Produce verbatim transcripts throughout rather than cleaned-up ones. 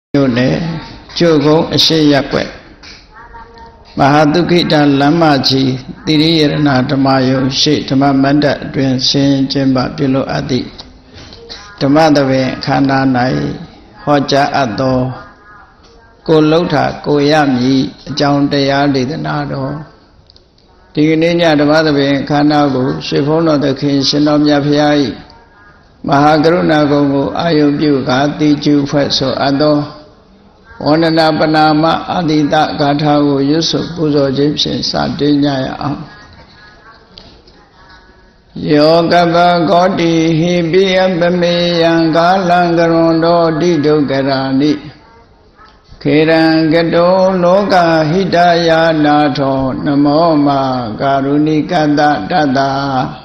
Yone, Jogo, Ashayakwe Mahadukita Lamaji, Diriyana Tamayo, She Tamamanda, Dwen Shin Jemba Pilo Adi Tamadave, Kanda Nai, Hoja Ado, Kolota, Koyami, John Dayadi the Nado. Tigninia Tamadave, Kanago, Shifono the King Shinom Yapiai, Mahagaruna Gogo, Ayubuka, Diju Feso Ado. Onana Panama Adita Gatago Yusuf Puzo Egyptian Sardinia Yoga Godi Hibi Abame Yanga Langarondo Dido Garani Kiran Gado Loga Hidaya Nato Namoma Garuni Kanda Dada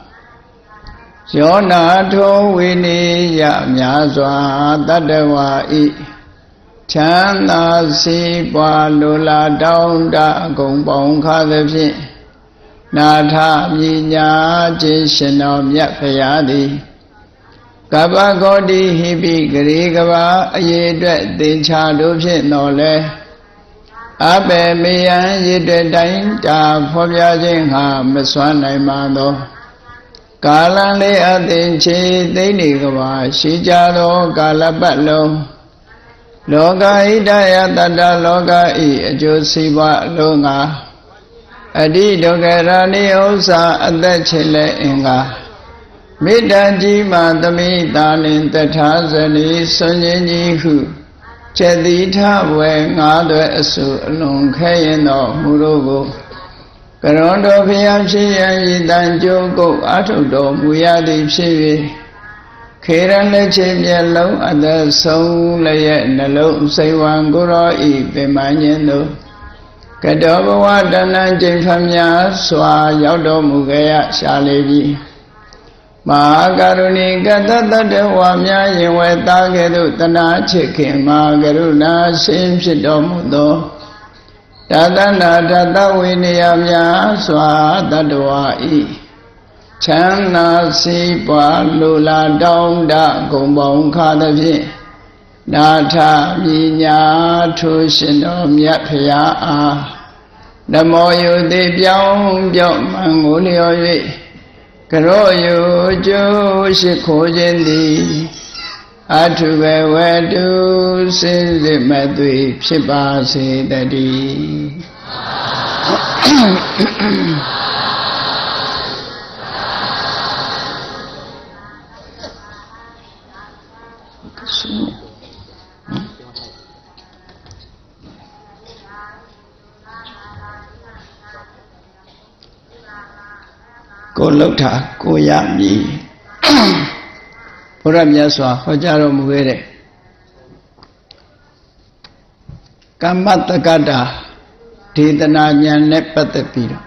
Yona To Winnie Yamyazwa Tadawa I Chanda si pa lula down da gong bong kha the phit Natha minya jishin of Yapayadi Kaba Godi Hibi Gari Gaba Ayedret Dincha Dupit Nole Abe Miyan Yedret Dain Da Phobia Jinha Meswan Naimado Kalan Le Adin Chi Dini Gaba Shijalo Galapatlo Loga Hidaya Tata Loga I Josiva Longa Adi Dogarani Osa Adachile Inga Midaji Madami Dalin Tatazani Sonyi Hu Chedita Wengado Asu Longkayano Murugo Garondo Piachi and Yidan Jogo Atudo Muyadi Chivi Kiran Leche Yellow at the soul lay Nalo Saywan Guru E. Bemanendo Kadoba Wadana Jimfamya Swa Yodo Mugaya Shalevi Magaruni Gata de Wamya Yewe Tagedu Tana Chicken Magaruna Sim Shidomudo Tadana Tata Winiyamya Swa Tadwa E. Chana si pa lula down da gombong kha the Natha minya Tushinom Yapaya a Namo yu de Pyong Pyong Mangolio Yi Karo yu Jo Shiko Jendi Atuve Wedu Sinzi Madwi Shiba Se Dadi Go look at Go Yami Puram Yaswa, Hojaro Mugere Kamata Gada Tidana Yan Nepatapi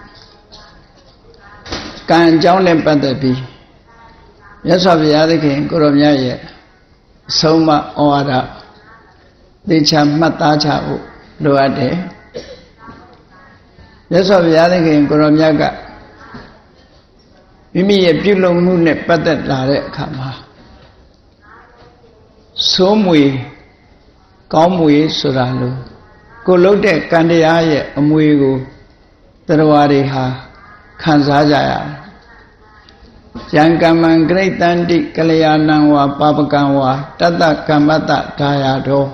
Kan John Nepatapi Yaswa Yadaki, Gurumya Soma Oada Dicha Matacha Luade Yaswa Yadaki, Gurumyaga Mimi a pillow moon at Patat Lare Kama Somwe Comwe Suralu Kolote Kandiaya Amuigo Tarawariha Kanzajaya Yankaman Great Dandi Kalayanangwa Papakanwa Tata Kamata Tayado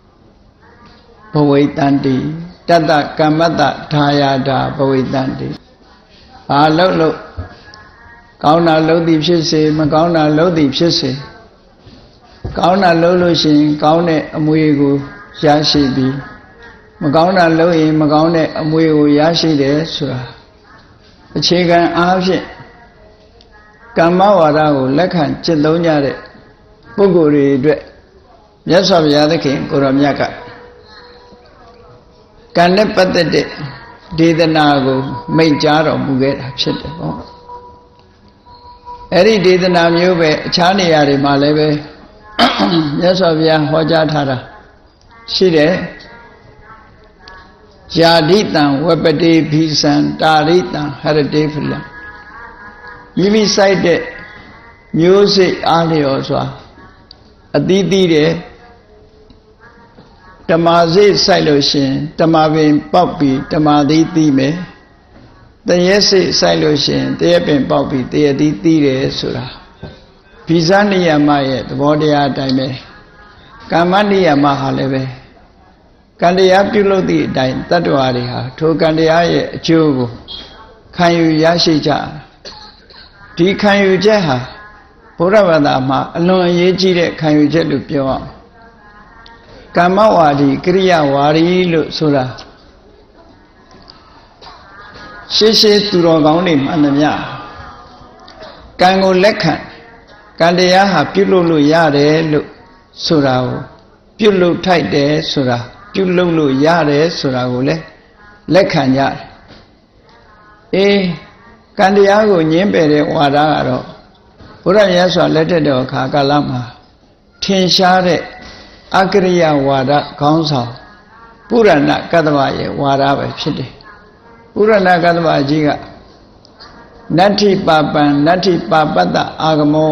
Pawitandi Tata Kamata Tayada Pawitandi Alolo Kauna Lodi Pisse, Macauna Lodi Pisse Kauna Lolusin, Kaune Amuigo Yashibi Macauna Loi, Macaune Amuigo Yashi de Sura The chicken Ashi Kamawarago, Lekan, Chilonia, Buguri, Yes of Yadaki, Kuramyaka Kanepatete, did the Nago, made jar of Muget, shit. Eri did the Namuve, Chani Yari Maleve, Yes of Ya Hojatara, Shide Jaditan, Webadi Pisan, Taritan, had a day for them. Yimi cited music audio. Aditi ဓမ္မစိတ်စိုက်လို့ရှင်ဓမ္မပင်ပေါက်ပြီးဓမ္မသီးသီးမယ်တရေစိတ်စိုက်လို့ရှင်တရေပင်ပေါက်ပြီးတရေသီးသီးတယ်ဆိုတာဗီဇနိယမရဲ့သဘောတရားအတိုင်းပဲကာမနိယမဟာလည်းပဲကံတရားပြုလုပ်သည့်အတိုင်းတတ္တဝါတွေဟာထိုကံတရားရဲ့အကျိုးကိုခံယူရရှိကြဒီခံယူချက်ဟာဘုရားဘာသာမှာအလွန်အရေးကြီးတဲ့ခံယူချက်လို့ပြောအောင်ကာမဝါဒီကရိယာဝါဒီလို့ဆိုတာရှေးရှေးသူတော်ကောင်းတွေမှန်သမျှကံကိုလက်ခံကံတရားဟာပြုလုပ်လို့ရတယ်လို့ဆိုတာကိုပြုလုပ်ထိုက်တယ်ဆိုတာပြုလုပ်လို့ရတယ်ဆိုတာကိုလည်းလက်ခံကြတယ်အေးကံတရားကိုညှင်းပယ်တဲ့ဝါဒကတော့ဘုရားမြတ်စွာလက်ထက်တော်ခါကာလမှာထင်ရှားတဲ့အကရိယာဝါဒခေါင်းဆောင်ပုရဏကတ္တဗရဲ့ဝါဒပဲဖြစ်တယ်ပုရဏကတ္တဗကြီးကနတ္ထိပါပံနတ္ထိပါပတ္တအာဂမော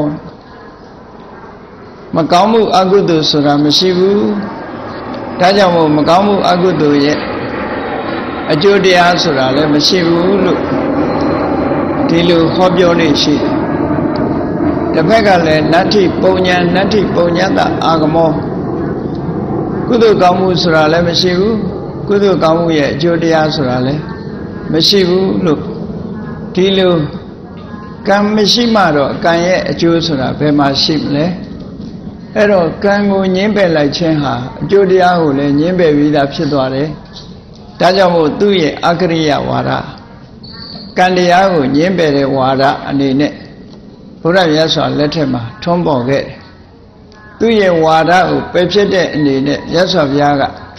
မကောင်းမှုအကုသိုလ်ဆိုတာမရှိဘူးဒါကြောင့်မို့မကောင်းမှုအကုသိုလ်ရဲ့အကျိုးတရားဆိုတာလည်းမရှိဘူးလို့ဒီလိုဟောပြောနေရှိတယ်တစ်ဖက်ကလည်းနတ္ထိပုံညာနတ္ထိပုံညတအာဂမောကုသိုလ်ကောင်းမှုဆိုတာလည်းမရှိဘူးကုသိုလ်ကောင်းမှုရဲ့အကျိုးတရားဆိုတာလည်းမရှိဘူးလို့ဒီလိုကံမရှိမှတော့ကံရဲ့အကျိုးဆိုတာဘယ်မှာရှိမလဲအဲ့တော့ကံကိုညှင်းပယ်လိုက်ခြင်းဟာအကျိုးတရားကိုလည်းညှင်းပယ်ပြီးသားဖြစ်သွားတယ်ဒါကြောင့်မို့သူ့ရဲ့အကရိယဝါဒကံတရားကိုညှင်းပယ်တဲ့ဝါဒအနေနဲ့ဘုရားမြတ်စွာလက်ထက်မှာထွန်းပေါ်ခဲ့တယ်သူ့ရဲ့ဝါဒကိုပယ်ဖြစ်တဲ့အနေနဲ့မြတ်စွာဘုရား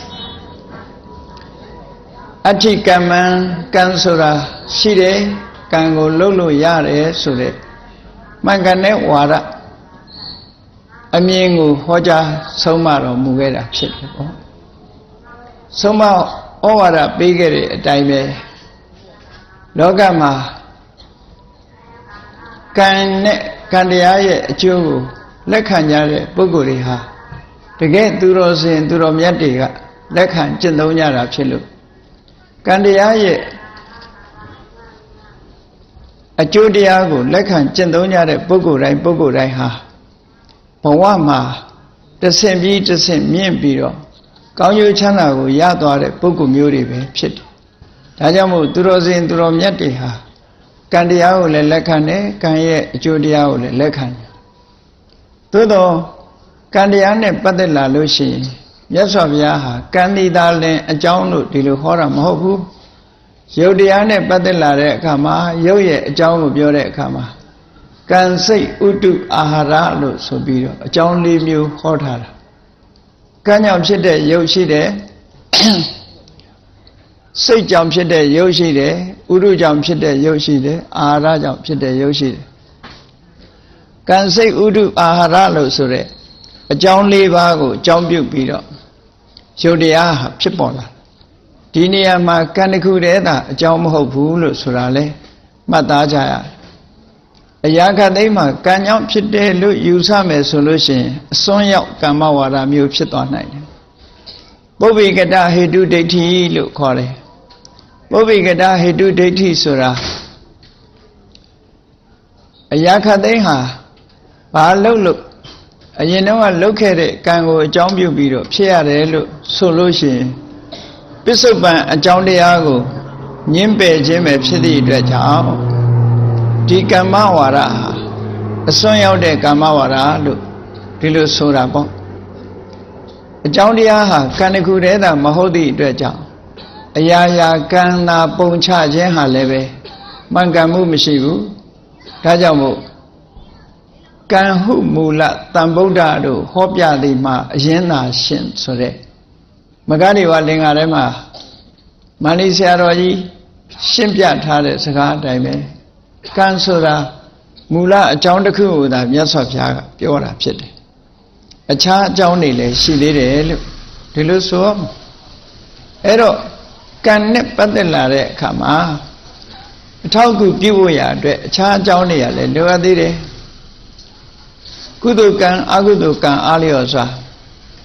ကအဋ္ဌိကမ္မံကံဆိုတာရှိတယ်ကံကိုလှုပ်လို့ရတယ်ဆိုတဲ့မှန်ကန်တဲ့ဝါဒအမြင်ကိုဟောကြားဆုံးမတော်မူခဲ့တာဖြစ်တယ်ပေါ့ဆုံးမဩဝါဒပေးခဲ့တဲ့အတိုင်းပဲလောကမှာကံနဲ့ကံတရားရဲ့အကျိုးကိုလက်ခံကြတဲ့ပုဂ္ဂိုလ်တွေဟာတကယ်သူတော်စင်သူတော်မြတ်တွေကလက်ခံကျင့်သုံးကြတာဖြစ်လို့ကံတရားရဲ့အကျိုးတရားကိုလက်ခံကျင့်သုံးကြတဲ့ပုဂ္ဂိုလ်တိုင်းပုဂ္ဂိုလ်တိုင်းဟာဘဝမှာတဆင့်ပြီးတဆင့်မြင့်ပြီးတော့ကောင်းကျိုးချမ်းသာကိုရသွားတဲ့ပုဂ္ဂိုလ်မျိုးတွေပဲဖြစ်တယ်။ဒါကြောင့်မို့သူတော်စင်သူတော်မြတ်တွေဟာကံတရားကိုလည်းလက်ခံတယ်ကံရဲ့အကျိုးတရားကိုလည်းလက်ခံတယ်။သို့တော့ကံတရားနဲ့ပတ်သက်လာလို့ရှိရင်မြတ်စွာဘုရားဟာကံဒီသာလင်အကြောင်းလို့ဒီလိုဟောတာမဟုတ်ဘူး။ရုပ်တရားနဲ့ပတ်သက်လာတဲ့အခါမှာရုပ်ရဲ့အကြောင်းကိုပြောတဲ့အခါမှာကံစိတ်ဥတုအာဟာရလို့ဆိုပြီးတော့အကြောင်းလေးမျိုးဟောထားတာကံကြောင့်ဖြစ်တဲ့ရုပ်ရှိတယ်စိတ်ကြောင့်ဖြစ်တဲ့ရုပ်ရှိတယ်ဥတုကြောင့်ဖြစ်တဲ့ရုပ်ရှိတယ်အာဟာရကြောင့်ဖြစ်တဲ့ရုပ်ရှိတယ်ကံစိတ်ဥတုအာဟာရလို့ဆိုတဲ့အကြောင်းလေးပါးကိုအကြောင်းပြုပြီးတော့ရုပ်တရားဟာဖြစ်ပေါ်လာဒီနေရာမှာကံတစ်ခုတည်းသာအကြောင်းမဟုတ်ဘူးလို့ဆိုတာလဲမှတ်သားကြရတယ်အရာခသိမ်းမှာကံကြောင့်ဖြစ်တယ်လို့ယူဆမယ်ဆိုလို့ရှိရင်အစွန်းရောက်ကမ္မဝါဒမျိုးဖြစ်သွားနိုင်တယ်ပုဗ္ဗိကတဟေတုဒိဋ္ဌိလို့ခေါ်တယ်ပုဗ္ဗိကတဟေတုဒိဋ္ဌိဆိုတာအရာခသိမ်းဟာဘာလို့လို့အရင်တော့ကလှုပ်ခဲ့တဲ့ကံကိုအကြောင်းပြုပြီးတော့ဖြစ်ရတယ်လို့ဆိုလို့ရှိရင်ပစ္စုပန်အကြောင်းတရားကိုညှင်းပယ်ခြင်းပဲဖြစ်သည့်အတွက်ကြောင့်ဒီကမ္မဝါဒဟာအစွန်းရောက်တဲ့ကမ္မဝါဒလို့ဒီလိုဆိုတာပေါ့အကြောင်းတရားဟာကံတစ်ခုတည်းသာမဟုတ်သည့်အတွက်ကြောင့်အရာရာကံသာပုံချခြင်းဟာလည်းပဲမှန်ကန်မှုမရှိဘူးဒါကြောင့်မို့ကံဟုမူလတန်ဗုဒ္ဓတို့ဟောပြသည်မှာအရင်သာရှင်ဆိုတဲ့မဂ္ဂဒေဝလင်္ကာထဲမှာမန္တိဆရာတော်ကြီးရှင်းပြထားတဲ့စကားအတိုင်းပဲကံဆိုတာမူလအကြောင်းတစ်ခုကိုသာမြတ်စွာဘုရားကပြောတာဖြစ်တယ်အခြားအကြောင်းတွေလည်းရှိသေးတယ်လို့ဒီလိုဆိုရမယ်အဲ့တော့ကံနဲ့ပတ်သက်လာတဲ့အခါမှာအထောက်အကူပြုဖို့ရအတွက်အခြားအကြောင်းတွေကလည်းလိုအပ်သေးတယ်ကုသိုလ်ကံအကုသိုလ်ကံအားလျော်စွာ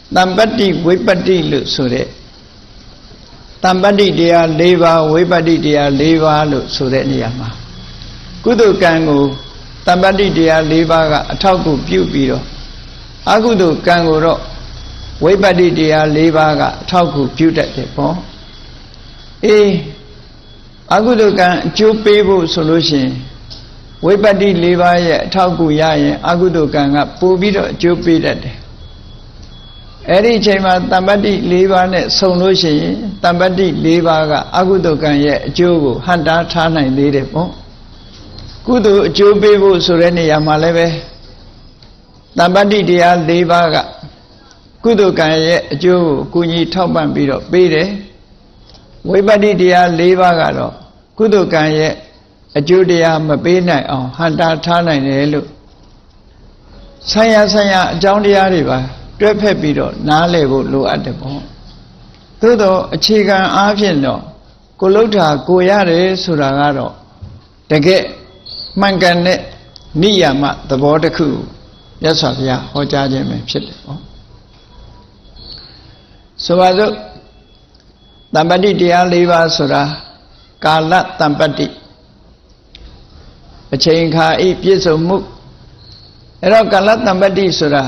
tạm bắt đi với bắt đi lựa số đấy tạm bắt đi địa lê ba với bắt đi địa lê ba lựa số đấy này mà cú tu càng ngủ tạm bắt đi địa lê ba cả thao cụ biểu bì đó à cú tu càng ngủ đó với bắt đi địa lê ba cả thao cụ biểu đại thế bỏ ê à cú tu càng chụp bê bộ số lô xin với bắt đi lê ba ye thao cụ ya ye à cú tu càng ngã bù bì đó chụp bê đại thế ấy đi chơi mà tam bát đi lê ba này xong lối gì tam bát đi lê ba cả ác tu càng ye chiếu của hắn đã thà này đi đấy po cú tu chiếu bê bộ số này nhà mà lấy về tam bát đi đi à lê ba cả cú tu càng ye chiếu của cú nhị thao bàn bị đó bê đấy với bát đi đi à lê ba cả đó cú tu càng ye chiếu đi à mà bê này à hắn đã thà này này luôn sai ya sai ya trong đi à đi baတွေ့ဖက်ပြီးတော့နားလည်ဖို့လိုအပ်တယ်ပေါ့သို့တော့အခြေခံအားဖြင့်တော့ကိုလှုပ်တာကိုရတယ်ဆိုတာကတော့တကယ်မှန်ကန်တဲ့နိယာမသဘောတစ်ခုမြတ်စွာဘုရားဟောကြားခြင်းပဲဖြစ်တယ်ပေါ့ဆိုပါစို့တမ္ပတ္တိတရား၄ပါးဆိုတာကာလတမ္ပတ္တိအချိန်ခါဤပြည့်စုံမှုအဲ့တော့ကာလတမ္ပတ္တိဆိုတာ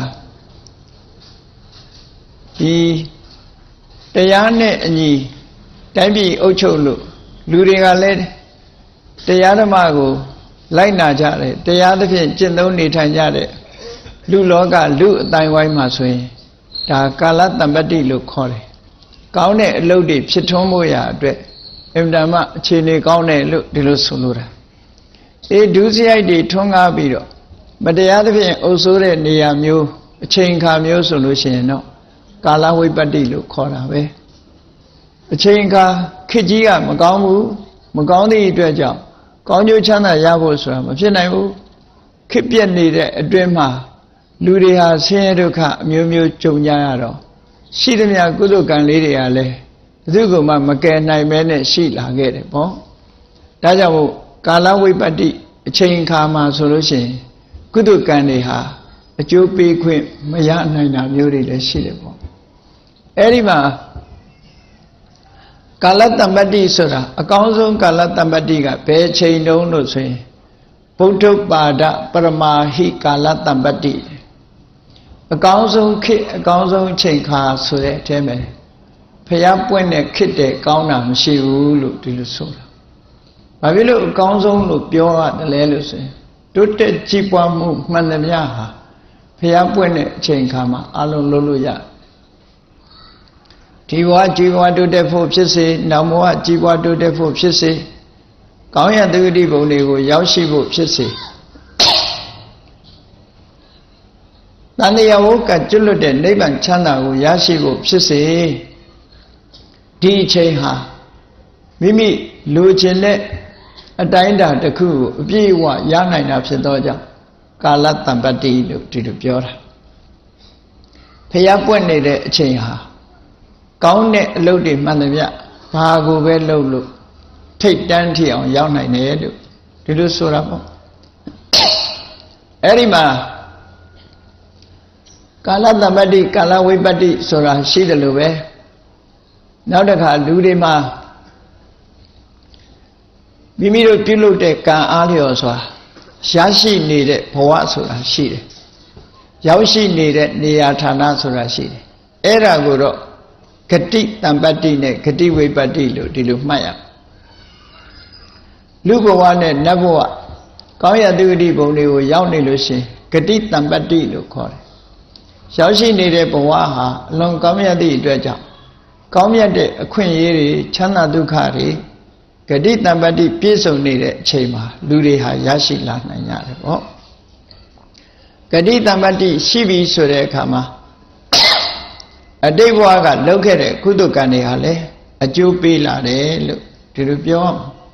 ဒီတရားနဲ့အညီတိုင်းပြည်အုပ်ချုပ်လို့လူတွေကလည်းတရားဓမ္မကိုလိုက်နာကြတယ်တရားသဖြင့်ကျင့်သုံးနေထိုင်ကြတဲ့လူလောကလူအတိုင်းဝိုင်းမှာဆိုရင်ဒါကာလတမ္ပတ္တိလို့ခေါ်တယ်ကောင်းတဲ့အလုပ်တွေဖြစ်ထွန်းဖို့ရာအတွက်အင်မတန်မှအခြေအနေကောင်းတယ်လို့ဒီလိုဆိုလိုတာအေးဒုစရိုက်တွေထွန်းကားပြီးတော့မတရားသဖြင့်အုပ်စိုးတဲ့နေရာမျိုးအချိန်ခါမျိုးဆိုလို့ရှိရင်တော့ကာလဝိပတ္တိလို့ခေါ်တာပဲအချိန်ခါခေတ်ကြီးကမကောင်းဘူးမကောင်းသည့်အတွက်ကြောင့်ကောင်းကျိုးချမ်းသာရဖို့ဆိုတာမဖြစ်နိုင်ဘူးခေတ်ပြည့်နေတဲ့အတွင်းမှာလူတွေဟာဆင်းရဲဒုက္ခအမျိုးမျိုးကြုံကြရတော့ရှိသမျှကုသိုလ်ကံလေးတွေကလည်းဘယ်သူကမှမကယ်နိုင်မဲနဲ့ရှိလာခဲ့တယ်ပေါ့ဒါကြောင့်မို့ကာလဝိပတ္တိအချိန်ခါမှာဆိုလို့ရှိရင်ကုသိုလ်ကံတွေဟာအကျိုးပေးခွင့်မရနိုင်တာမျိုးတွေလည်းရှိတယ်ပေါ့အဲ့ဒီမှာကာလတမ္ပတ္တိဆိုတာအကောင်းဆုံးကာလတမ္ပတ္တိကဘယ်ချိန်တုန်းလို့ဆိုရင်ဗုဒ္ဓပါဒပရမာဟိကာလတမ္ပတ္တိအကောင်းဆုံးခေတ်အကောင်းဆုံးချိန်ခါဆိုတဲ့အထဲမှာဖျားပွင့်တဲ့ခေတ်တဲ့ကောင်းတာမရှိဘူးလို့ဒီလိုဆိုတာဘာဖြစ်လို့အကောင်းဆုံးလို့ပြောရတယ်လဲလို့ဆိုရင်တိုးတက်ကြီးပွားမှုမှန်သမျှဟာဖျားပွင့်တဲ့အချိန်ခါမှာအလုံးလုံးလို့ရဒီဘဝကြီးပွားတိုးတက်ဖို့ဖြစ်စေနောက်ဘဝကြီးပွားတိုးတက်ဖို့ဖြစ်စေကောင်းရတ္တိဘုံတွေကိုရောက်ရှိဖို့ဖြစ်စေတန်တရားဝကကျွလွတ်တဲ့နိဗ္ဗာန်ချမ်းသာကိုရရှိဖို့ဖြစ်စေဒီအချိန်ဟာမိမိလိုချင်တဲ့အတိုင်းအတာတစ်ခုကိုအပြည့်အဝရနိုင်တာဖြစ်သောကြောင့်ကာလတမ္ပတ္တိလို့ဒီလိုပြောတာဖျားပွင့်နေတဲ့အချိန်ဟာကောင်းတဲ့အလုပ်တွေမှန်သမျှဘာကိုပဲလုပ်လို့ထိတ်တန်းထီအောင်ရောက်နိုင်တယ်လို့ဒီလိုဆိုတာပေါ့အဲ့ဒီမှာကာလတမ္ပတ္တိကာလဝိပတ္တိဆိုတာရှိတယ်လို့ပဲနောက်တစ်ခါလူတွေမှာမိမိတို့ပြုလုပ်တဲ့ကံအားလျော်စွာရရှိနေတဲ့ဘဝဆိုတာရှိတယ်ရောက်ရှိနေတဲ့နေရာဌာနဆိုတာရှိတယ်အဲ့ဒါကိုတော့ဂတိတမ္ပတ္တိနဲ့ဂတိဝိပတ္တိလို့ဒီလိုမှတ်ရလူဘဝနဲ့နတ်ဘဝကောင်းရတ္တိဘုံတွေကိုရောက်နေလို့ရှိရင်ဂတိတမ္ပတ္တိလို့ခေါ်တယ်ရောက်ရှိနေတဲ့ဘဝဟာအလွန်ကောင်းမြတ်သည့်အတွက်ကြောင့်ကောင်းမြတ်တဲ့အခွင့်အရေးတွေချမ်းသာဒုက္ခတွေဂတိတမ္ပတ္တိပြည့်စုံနေတဲ့အချိန်မှာလူတွေဟာရရှိလာနိုင်ကြတယ်ပေါ့ဂတိတမ္ပတ္တိရှိပြီဆိုတဲ့အခါမှာအတိတ်ဘဝကလုပ်ခဲ့တဲ့ကုသိုလ်ကံတွေဟာလည်းအကျိုးပေးလာတယ်လို့ဒီလိုပြော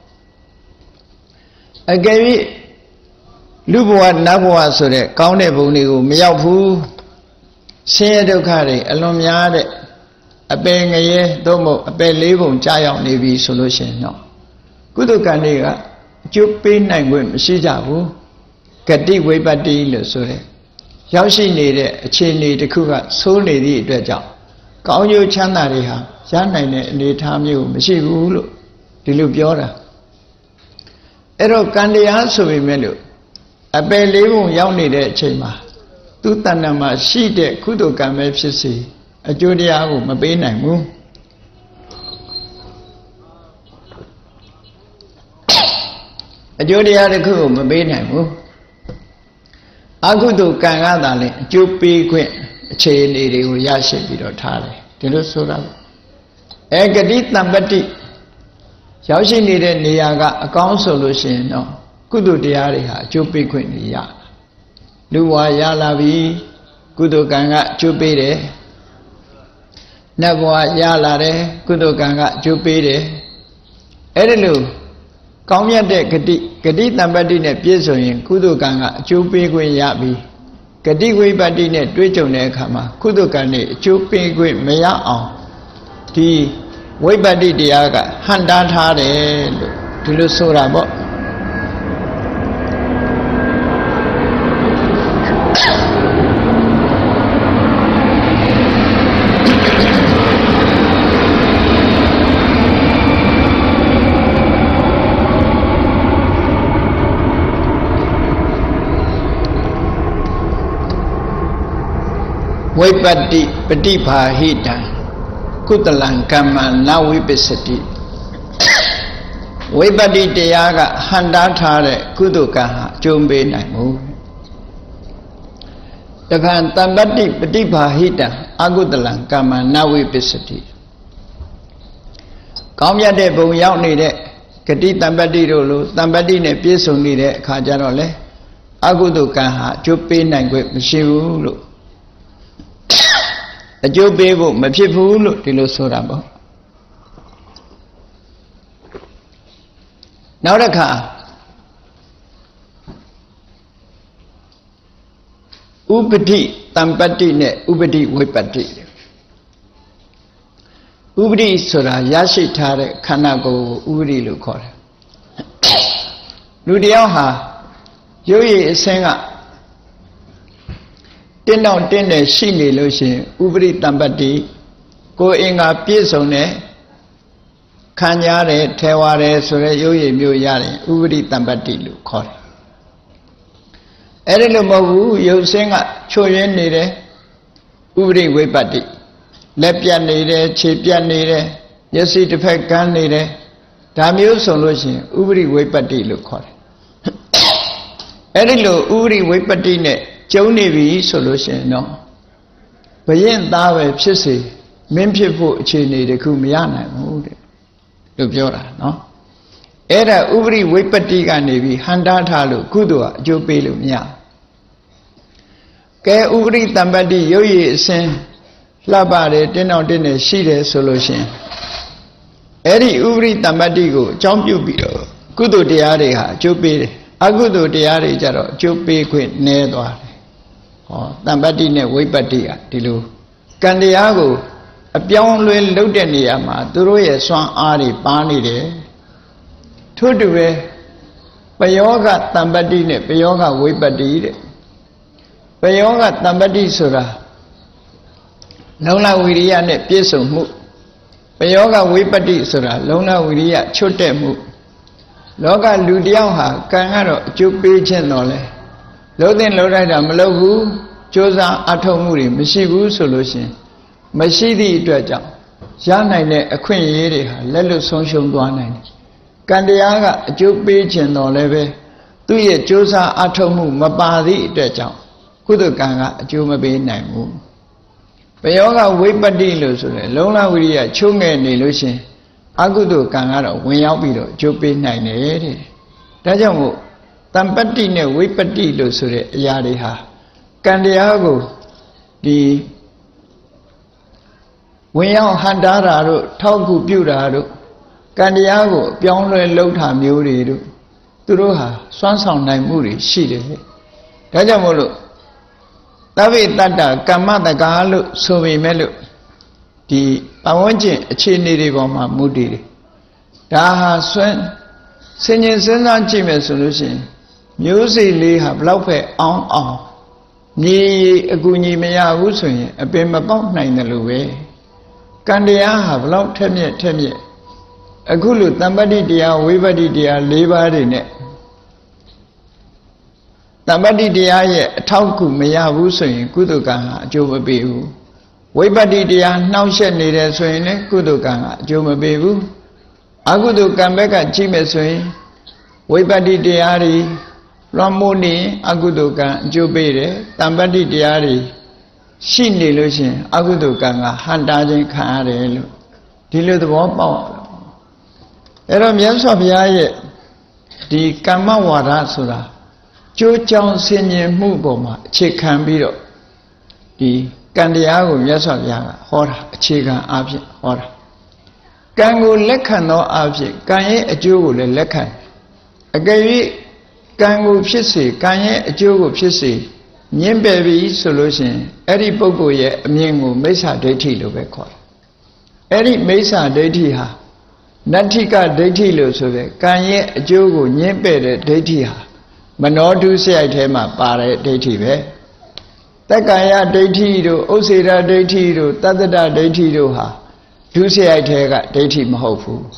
အကယ်၍လူဘဝနတ်ဘဝဆိုတဲ့ကောင်းတဲ့ဘုံတွေကိုမရောက်ဘူးဆင်းရဲဒုက္ခတွေအလွန်များတဲ့အပယ်ငရဲသို့မဟုတ်အပယ်လေးပုံကြာရောက်နေပြီဆိုလို့ရှိရင်တော့ကုသိုလ်ကံတွေကအကျိုးပေးနိုင်ခွင့်မရှိကြဘူးဂတိဝိပတ္တိလို့ဆိုတဲ့ရောက်ရှိနေတဲ့အခြေအနေတစ်ခုကဆိုးနေသည့်အတွက်ကြောင့်ကောင်းကျိုးချမ်းသာတွေဟာရနိုင်တဲ့အနေအထားမျိုးမရှိဘူးလို့ဒီလိုပြောတာအဲ့တော့ကံတရားဆိုပေမဲ့လို့အပယ်လေးပုံရောက်နေတဲ့အချိန်မှာသူတဏ္ဍာမှာရှိတဲ့ကုသိုလ်ကံပဲဖြစ်စေအကျိုးတရားကိုမပေးနိုင်ဘူးအကျိုးတရားတစ်ခုကိုမပေးနိုင်ဘူးအကုသိုလ်ကံကသာလဲအကျိုးပေးခွင့်အခြေအနေတွေကိုရရှိပြီးတော့ထားတယ်ဒီလိုဆိုတာအဲဂတိတံပတ္တိရောက်ရှိနေတဲ့နေရာကအကောင်းဆိုလို့ရှိရင်တော့ကုသိုလ်တရားတွေဟာအကျိုးပေးခွင့်တွေရလူဘဝရလာပြီကုသိုလ်ကံကအကျိုးပေးတယ်နတ်ဘဝရလာတယ်ကုသိုလ်ကံကအကျိုးပေးတယ်အဲ့ဒီလိုကောင်းမြတ်တဲ့ဂတိဂတိတံပတ္တိနဲ့ပြည့်စုံရင်ကုသိုလ်ကံကအကျိုးပေးခွင့်ရပြီဂတိဝိပတ္တိနဲ့တွဲကြုံတဲ့အခါမှာကုသိုလ်ကံနဲ့အကျိုးပေးခွင့်မရအောင်ဒီဝိပတ္တိတရားကဟန်တားထားတယ်လို့ဒီလိုဆိုတာပေါ့ဝိပတ္တိပฏิภาဟိတံကုသလံကမ္မနဝိပစ္စတိဝိပတ္တိတရားကဟန်တားထားတဲ့ကုသိုလ်ကံဟာအကျိုးပေးနိုင်မှုတဖန်တမ္ပတ္တိပฏิภาဟိတံအကုသလံကမ္မနဝိပစ္စတိကောင်းမြတ်တဲ့ဘုံရောက်နေတဲ့ဂတိတမ္ပတ္တိတို့လိုတမ္ပတ္တိနဲ့ပြည့်စုံနေတဲ့အခါကျတော့လေအကုသိုလ်ကံဟာအကျိုးပေးနိုင်ခွင့်မရှိဘူးလို့အကျိုးပေးဖို့မဖြစ်ဘူးလို့ဒီလိုဆိုတာပေါ့နောက်တစ်ခါဥပတိတံပတ္တိနဲ့ဥပတိဝိပတ္တိဥပတိဆိုတာရရှိထားတဲ့ခန္ဓာကိုယ်ကိုဥပတိလို့ခေါ်တယ်လူတယောက်ဟာရုပ်ရည်အစင်းကတင်းတော့တင်းတယ်ရှိနေလို့ရှိရင်ဥပရိတံပတ္တိကိုယ်အင်္ဂါပြည့်စုံတဲ့ခံရတဲ့ထဲဝါတယ်ဆိုတဲ့ရုပ်ရည်မျိုးရတယ်ဥပရိတံပတ္တိလို့ခေါ်တယ်အဲ့ဒီလိုမဟုတ်ဘူးရုပ်စင်းကချွတ်ရင်းနေတယ်ဥပရိဝိပတ္တိလက်ပြတ်နေတယ်ခြေပြတ်နေတယ်မျက်စိတစ်ဖက်ကန်းနေတယ်ဒါမျိုးဆိုလို့ရှိရင်ဥပရိဝိပတ္တိလို့ခေါ်တယ်အဲ့ဒီလိုဥပရိဝိပတ္တိနဲ့ကျုံနေပြီဆိုလို့ရှိရင်တော့ဘယင်သားပဲဖြစ်စေမင်းဖြစ်ဖို့အခြေအနေတခုမရနိုင်ဘူးတဲ့လို့ပြောတာနော်အဲ့ဒါဥပရိဝိပတ္တိကနေပြီးဟန်တားထားလို့ကုသိုလ်ကအကျိုးပေးလို့မရကဲဥပရိတံပတ္တိရုပ်ရည်အစဉ်လှပတယ်တင်းအောင်တင်းနေရှိတယ်ဆိုလို့ရှိရင်အဲ့ဒီဥပရိတံပတ္တိကိုအကြောင်းပြုပြီးတော့ကုသိုလ်တရားတွေဟာအကျိုးပေးတယ်အကုသိုလ်တရားတွေကြတော့အကျိုးပေးခွင့်နည်းသွားတယ်ဟောတံပတ္တိနဲ့ဝိပတ္တိကဒီလိုကံတရားကိုအပြောင်းလဲလုပ်တဲ့နေရာမှာသူတို့ရဲ့စွမ်းအားတွေပါနေတယ်ထို့တူပဲပယောဂတံပတ္တိနဲ့ပယောဂဝိပတ္တိတဲ့ပယောဂတံပတ္တိဆိုတာလုံလဝိရိယနဲ့ပြည့်စုံမှုပယောဂဝိပတ္တိဆိုတာလုံလဝိရိယချွတ်တဲ့မှုလောကလူတယောက်ဟာကံကတော့အကျိုးပေးခြင်းတော့လေလုံးသိလုံးလိုက်တာမလုပ်ဘူးကြိုးစားအထောက်မှုတွေမရှိဘူးဆိုလို့ရှင်မရှိသည့်အတွက်ကြောင့်ရနိုင်တဲ့အခွင့်အရေးတွေဟာလက်လွတ်ဆုံးရှုံးသွားနိုင်တယ်ကံတရားကအကျိုးပေးခြင်းတော့လည်းပဲသူ့ရဲ့ကြိုးစားအထောက်မှုမပါသည့်အတွက်ကြောင့်ကုသကံကအကျိုးမပေးနိုင်ဘူးပယောဂဝိပတ္တိလို့ဆိုတယ်လုံလဝိရိယချုံငယ်နေလို့ရှင်အကုသိုလ်ကံကတော့ဝင်ရောက်ပြီးတော့အကျိုးပေးနိုင်တယ်တဲ့ဒါကြောင့်မို့တံပတ္တိနဲ့ဝိပတ္တိလို့ဆိုတဲ့အရာတွေဟာကံတရားကိုဒီဝင်ရောက်ဟန်တားတာတို့ထောက်ကူပြုတာတို့ကံတရားကိုအပြောင်းလဲလှုပ်တာမျိုးတွေတို့သူတို့ဟာစွမ်းဆောင်နိုင်မှုတွေရှိတယ်ဒါကြောင့်မို့လို့သဗ္ဗေတတ္တကမ္မတကာလို့ဆိုပေမဲ့လို့ဒီပဝန်းကျင်အခြေအနေတွေပေါ်မှာမူတည်တယ်ဒါဟာဆွမ်းစင်ရင်စဉ်းစားကြည့်မယ်ဆိုလို့ရှိရင်မျိုးစေ့လေးဟာဘလောက်ပဲအောင်းအောင် Ni aguni maya usun, a bim about nine the luwe. Candia have long ten yet ten yet. A gulu, somebody dear, webody dear, labor in it. Somebody dear yet, Tauku maya usun, Kuduka, Jova Bebu. Webody dear, now shed needed swing, Kuduka, Jova Bebu. Agudu come back at Jimmy Webadi diari, Ramoni, Aguduka, Jubere, Tambadi diari, Shindi Lucian, Aguduka, Handajin Kare, Dilu the Wapa. Eram Yasofia, the Kamawara Sura, Joe John Senior Muboma, Chikambiro, the Candiago Yasofia, Hora, Chica, Absi, Hora. Kango lekhan no absi, kanye ajogo le lekhan. Again, Kango Pisi, Kanye ajogo Pisi, Nyembevi solution, Eri Bogo ye, Mingo, Mesa deity lo be called. Eri Mesa deity ha, Natika deity lo sove, Kanye ajogo, Nyembe deity ha, Manodu say tema pare deity be. Takaya deity do, Osira deity do, Tadada deity do ha. Do say I take a deity mahofu.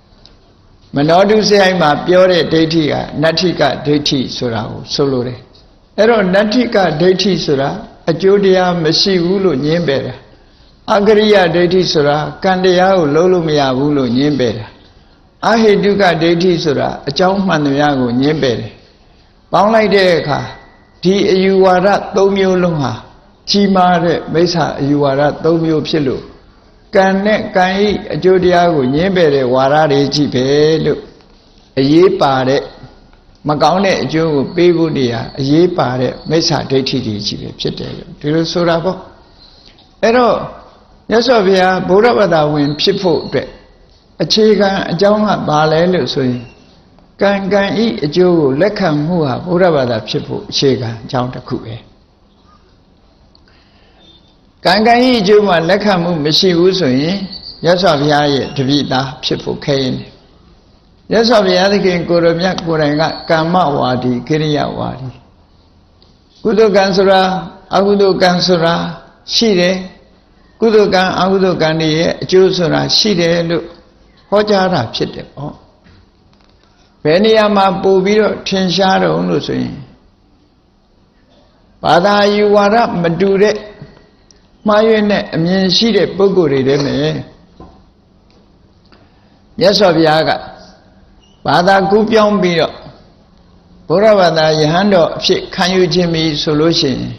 Manodu say I'm a pure deity, Natika deity sura, solore. Ero Natika deity sura, a Jodia Messi Ulu Nyembera. Agria deity sura, Candia Lolumia Ulu Nyembera. Ahe Duka deity sura, a Chong Manuyago Nyembere. Bound like Deka, T you are at Tomio Lunga, Chima Mesa, you are at Tomio Pilu. Can Kai Jodiago Nyembere Warari Chipe a ye pare Macone Jo Bebudia, a ye pare Mesa deity chipe Pite, Tilo Surabo. Ero Yasovia Buravada win Pipo a chica a jonga balelo sui. Can can eat a Jo Lekam Hua Buravada Pipo, Chica, Jonta Kue. Kangai Juma Lekamu Messi Usui, Yasavia, Tavita, Pipo Kain. Yasavia the King Kuramiak Kuranga, Kama Wadi, Kiria Wadi. Kudo Gansura, Agudo Gansura, Shide, Kudo Gan Agudo Gandi, Jusura, Shide, look, Hojara Pite. Peniama Bobiro, Tinsharo, Nusui. Pada you are up, Madure. Mayune, I mean, she did Boguri de me. Yes, of Yaga. Pada Gupion Biro. Boravada Yahando, can you Jimmy solution?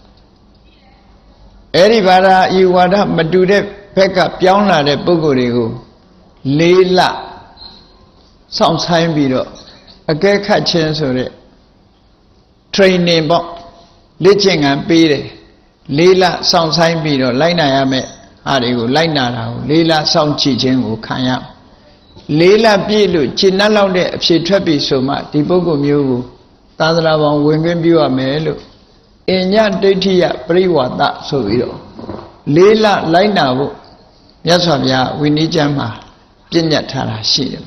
Eribara, you are up, Madude, pick up Yona de Bogurigo. Leila. Sounds high Biro. A gay catching so it. Training box. Litching and beating. Leela sounds high beetle, Lina Yame, Arigo, Lina, Leela sound teaching will Kaya. Leela Bilu, Chinala, she trappy so much, the Bogo Mugu, Tadra women view a melo. In ya detia, Priwa that so vido. Leela, Lina, Yasavia, we need Jama, Pinyatara, she.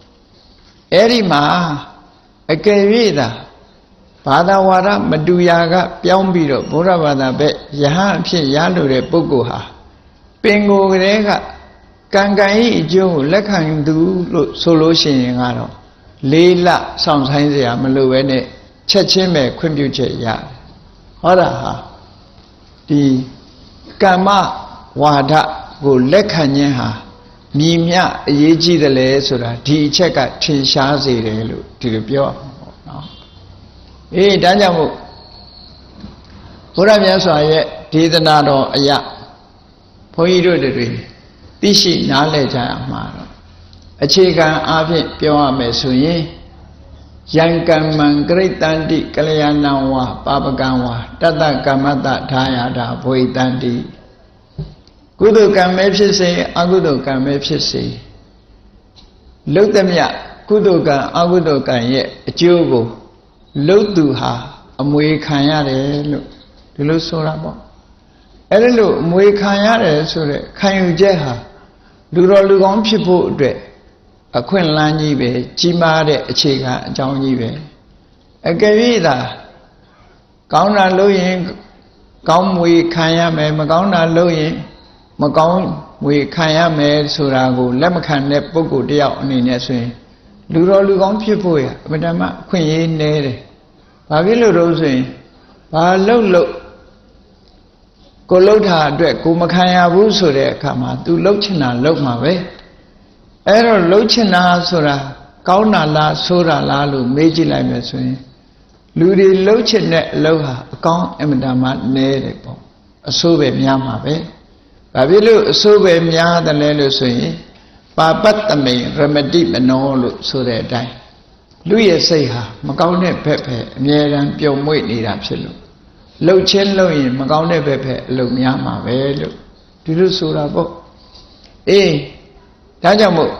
Erima, a Kavida. Padawara, Maduyaga, Piambiro, Buravada Bet, Yahan, Yalu, Bogoha. Pingo Grega, Kangai, Joe, Lekan do solution in Aro. Leila, sounds Hansia, Maluene, Chachime, Quimbuche, Ya. Horaha. The Kama Wada, go Lekanyaha. Mimia, Yeji the Lesura, T. Cheka, Tinshazi, to the pure. Eh, Danjamu Puramia Soye, Tidanado, Aya Poido de Ri, Bishi, Naleja Maro. A chicken, Avi, Pioa Mesuye, Yankan, Great Dandi, Kalayanawa, Babagawa, Tata Kamata, Tayada, Poi Dandi. Kudu can mepsi, Agudo can mepsi. Look them ya, Kudu can, Agudo can yet, Jogo. Look to her, a Mui Kanyare, look, to look so about. Elo, Mui Kanyare, so that can you jet her? Do not look on people, a queen lanibe, Jimade, a chica, John Yibe. A Gavida, Gauna Louis, ကောင်းမွေခံရမယ်မကောင်းတာလုပ်ရင်မကောင်းမွေခံရမယ်ဆိုတာကိုလက်မခံတဲ့ပုဂ္ဂိုလ်တယောက်အနေနဲ့ဆိုရင်လူတော်လူကောင်းဖြစ်ဖို့ရအမှန်တမ်းအခွင့်အရေးနည်းတယ်။ဘာဖြစ်လို့တော့ဆိုရင်ဘာလုပ်လို့ကိုလှုပ်တာအတွက်ကိုမခံရဘူးဆိုတဲ့အခါမှာ तू လှုပ်ချင်တာလှုပ်မှာပဲ။အဲ့တော့လှုပ်ချင်တာဆိုတာကောင်းတာလားဆိုးတာလားလို့မေးကြည့်လိုက်မယ်ဆိုရင်လူတွေလှုပ်ချင်တဲ့အလုပ်ဟာအကောင်းအမှန်တမ်းနည်းတယ်ပေါ့အဆိုးပဲများမှာပဲ။ဘာဖြစ်လို့အဆိုးပဲများတယ်လဲလို့ဆိုရင်ပါပတ္တမိန်ရမတိမနောလို့ဆိုတဲ့အတိုင်းလူရဲ့စိတ်ဟာမကောင်းတဲ့ဘက်ပဲအမြဲတမ်းပြုံမွေ့နေတာဖြစ်လို့လှုပ်ချင်းလှုပ်ရင်မကောင်းတဲ့ဘက်ပဲအလုပ်များမှာပဲလို့ဒီလိုဆိုတာပေါ့အေးဒါကြောင့်မို့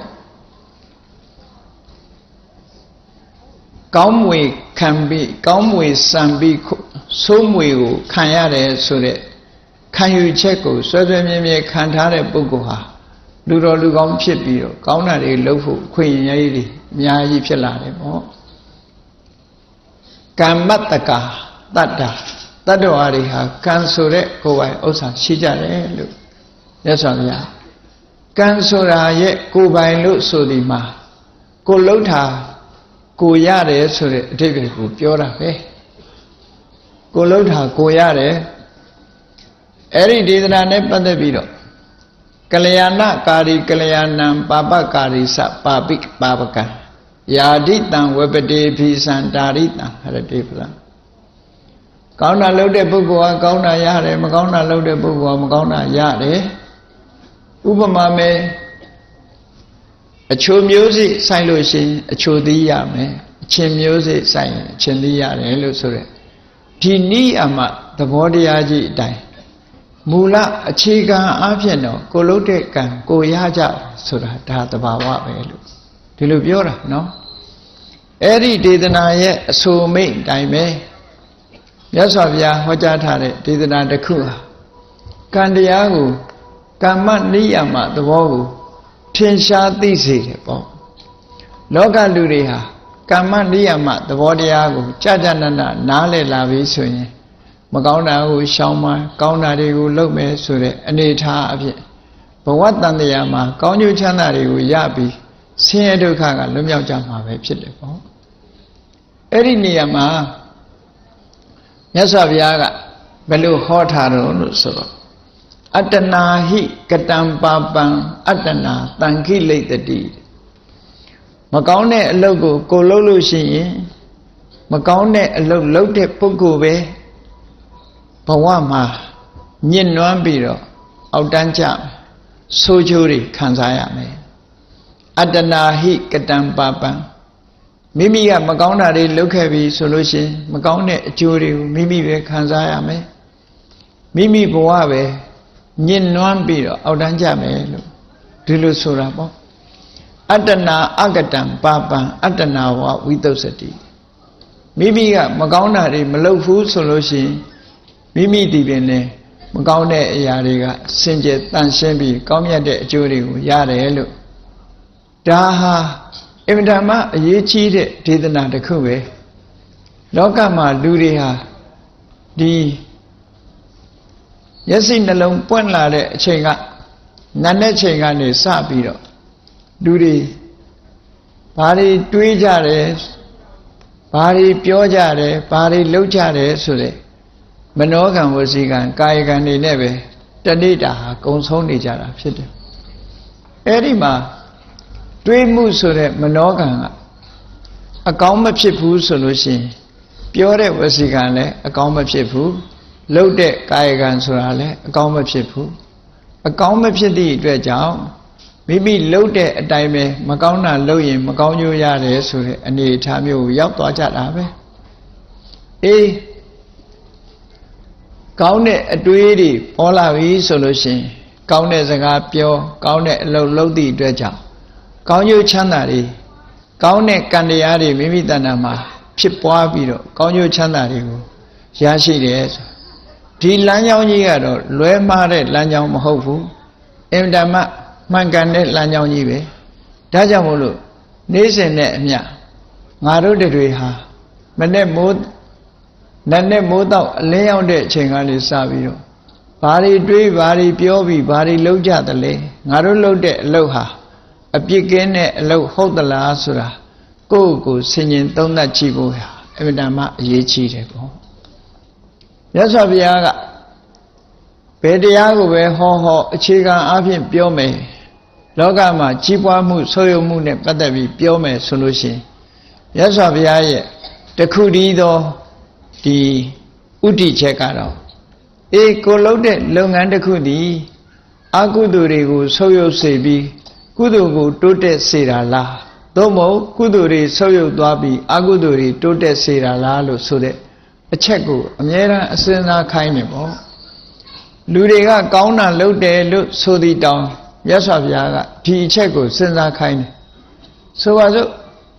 ကောင်းမွေခံပြီးကောင်းမွေစံပြီးဆိုးမွေကိုခံရတယ်ဆိုတဲ့ခံယူချက်ကိုစွဲစွဲမြဲမြဲခံထားတဲ့ပုဂ္ဂိုလ်ဟာလူတော်လူကောင်းဖြစ်ပြီးတော့ကောင်းတာတွေလုပ်ဖို့ခွင့်ရည်တွေအများကြီးဖြစ်လာတယ်ပေါ့ကမ္မတ္တကာတတ္တာတတ္တဝါတွေဟာကံဆိုတဲ့ကိုယ်ပိုင်ဥစ္စာရှိကြတယ်လို့မြတ်စွာဘုရားကံဆိုတာရဲ့ကိုယ်ပိုင်လို့ဆိုဒီမှာကိုလှုပ်တာကိုရတယ်ဆိုတဲ့အဓိပ္ပာယ်ကိုပြောတာပဲကိုလှုပ်တာကိုရတယ်အဲ့ဒီဒေသနာနဲ့ပတ်သက်ပြီးတော့ကလျာဏကာရီကလျာဏံပါပကာရီစပါပိပါပကံယာဒိတံဝပတိဖိသံတာရိတံဟရတိပလံကောင်းတာလုပ်တဲ့ပုဂ္ဂိုလ်ကကောင်းတာရတယ်မကောင်းတာလုပ်တဲ့ပုဂ္ဂိုလ်ကမကောင်းတာရတယ်ဥပမာမဲ့အချိုမျိုးစိဆိုင်လို့ရှိရင်အချိုသီးရမယ်အချင်းမျိုးစိဆိုင်ရင်အချင်းသီးရတယ်လို့ဆိုရက်ဒီနိအမသဘောတရားကြီးအတိုင်းမူလအခြေခံအဖြစ်တော့ကိုလှုပ်တဲ့ကံကိုရကြဆိုတာဒါသဘာဝပဲလို့ဒီလိုပြောတာနော်အဲ့ဒီဒေသနာရဲ့အဆိုမိတ်အတိုင်းပဲမြတ်စွာဘုရားဟောကြားထားတဲ့ဒေသနာတစ်ခုဟာကံတရားကိုကမ္မနိယမသဘောကိုထင်ရှားသိစေတယ်ပေါ့လောကလူတွေဟာကမ္မနိယမသဘောတရားကိုကြာကြာနာနာနားလည်လာပြီဆိုရင်မကောင်းတာကိုရှောင်မှကောင်းတာတွေကိုလုပ်မယ်ဆိုတဲ့အနေထားအဖြစ်ဘဝတန်တရားမှာကောင်းကျိုးချမ်းသာတွေကိုရပြီးဆင်းရဲဒုက္ခကလွတ်မြောက်ကြမှာပဲဖြစ်တယ်ပေါ့အဲ့ဒီနေရာမှာမြတ်စွာဘုရားကဘယ်လိုဟောထားတော့လို့ဆိုတော့အတ္တနာဟိကတံပါပံအတ္တနာတံခိလိတတိမကောင်းတဲ့အလုပ်ကိုကိုလုပ်လို့ရှိရင်မကောင်းတဲ့အလုပ်လုပ်တဲ့ပုဂ္ဂိုလ်ပဲဘဝမှာညှဉ်းနှွမ်းပြီးတော့အောက်တန်းကြဆိုးချိုးတွေခံစားရမယ်အတ္တနာဟိကတံပါပံမိမိကမကောင်းတာတွေလုပ်ခဲ့ပြီဆိုလို့ရှိရင်မကောင်းတဲ့အကျိုးတွေကိုမိမိပဲခံစားရမယ်မိမိဘဝပဲညှဉ်းနှွမ်းပြီးတော့အောက်တန်းကြမယ်လို့ဒီလိုဆိုတာပေါ့အတ္တနာအကတံပါပံအတ္တနာဝဝိသုစတိမိမိကမကောင်းတာတွေမလုပ်ဘူးဆိုလို့ရှိရင်မိမိဒီပင်နဲ့မကောင်းတဲ့အရာတွေကစင်ကြယ်တန်ရှင်းပြီးကောင်းမြတ်တဲ့အကျိုးတွေကိုရတယ်လို့ဒါဟာအင်မတန်မှအရေးကြီးတဲ့ဒေသနာတစ်ခုပဲလောကမှာလူတွေဟာဒီမျက်စိနှလုံးပွင့်လာတဲ့အချိန်ကနာနဲ့ချိန်ကနေစပြီးတော့လူတွေဘာတွေတွေးကြတယ်ဘာတွေပြောကြတယ်ဘာတွေလုပ်ကြတယ်ဆိုတဲ့မနောကံဝစီကံကာယကံတွေနဲ့ပဲတဏိတာဟာကုံဆုံးနေကြတာဖြစ်တယ်အဲ့ဒီမှာတွေးမှုဆိုတဲ့မနောကံကအကောင်းမဖြစ်ဘူးဆိုလို့ရှိရင်ပြောတဲ့ဝစီကံလည်းအကောင်းမဖြစ်ဘူးလုပ်တဲ့ကာယကံဆိုတာလည်းအကောင်းမဖြစ်ဘူးအကောင်းမဖြစ်သည့်အတွက်ကြောင့်မိမိလုပ်တဲ့အတိုင်းပဲမကောင်းတာလုပ်ရင်မကောင်းကျိုးရတယ်ဆိုတဲ့အနေအထားမျိုးကိုရောက်သွားကြတာပဲအေးကောင်းတဲ့အတွေးတွေပေါ်လာပြီဆိုလို့ရှိရင်ကောင်းတဲ့စကားပြောကောင်းတဲ့အလုပ်လုပ်သည့်အတွက်ကြောင့်ကောင်းကျိုးချမ်းသာတွေကောင်းတဲ့ကံတရားတွေမိမိတဏ္ဍာမှာဖြစ်ပွားပြီးတော့ကောင်းကျိုးချမ်းသာတွေကိုရရှိတယ်ဆိုဒီလမ်းကြောင်းကြီးကတော့လွဲမှားတဲ့လမ်းကြောင်းမဟုတ်ဘူးအင်တမမှန်ကန်တဲ့လမ်းကြောင်းကြီးပဲဒါကြောင့်မို့လို့နေ့စဉ်နဲ့အမျှငါတို့တွေဟာမနဲ့မိုး năn nè mô tao lấy nhau để chuyện cái này sao vậy? Bà đi truy bà đi biểu bị bà đi lâu cha ta lấy, ngã rồi lâu để lâu ha, áp cái này lâu hốt ta là sura, cô cô sinh nhân tông đã chỉ bồi ha, em đã mà dễ chỉ được không? Nhất sao bây giờ bé đi ăn của bé họ họ chỉ cần áp dụng biểu mê, lúc cái mà chỉ qua mu soi mu này bắt đầu bị biểu mê xuống lúc gì, nhất sao bây giờ để khu đi đó thì ưu tiên chế cả đó. Ê cô lâu đấy lâu ngắn để khu đi, à cô tôi đi cô soi yêu xây bi, cô tôi cô tốt để xây ra là, đó mà cô tôi đi soi yêu đoa bi, à cô tôi đi tốt để xây ra là lúc số đấy, check cô, nghe ra sinh ra khai này mà, lúc đấy cái câu nào lâu đấy lúc số đi down, nhất sao bây giờ thì check cô sinh ra khai này, số bao nhiêu,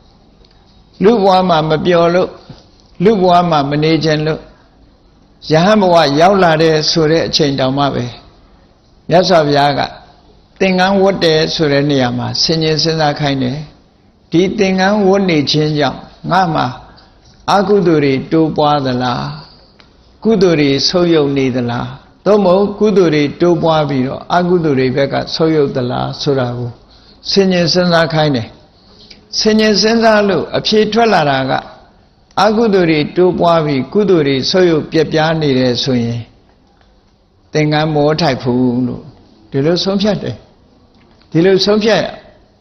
lúc qua mà mà biểu lúc lúc qua mà mình đi trên lúc giá mà qua giáo là để số đấy trên đầu mà về nhất sao bây giờ cả tiếng Anh vốn để số đấy này mà sinh nhiên sinh ra khai này thì tiếng Anh vốn này trên nhau ngã mà à cú đuổi đi trâu bò đó là cú đuổi đi sâu yêu này đó là đó mà cú đuổi đi trâu bò bị rồi à cú đuổi đi về cả sâu yêu đó là số đó sinh nhiên sinh ra khai này sinh nhiên sinh ra lúc áp chế thoát là ra cả à cú đuổi đi trâu bò bị cú đuổi đi sâu yêu bẹp bẹp này để số này tiếng Anh mua thay phụ luôn thì lúc sống chết đấy thì lúc sống chết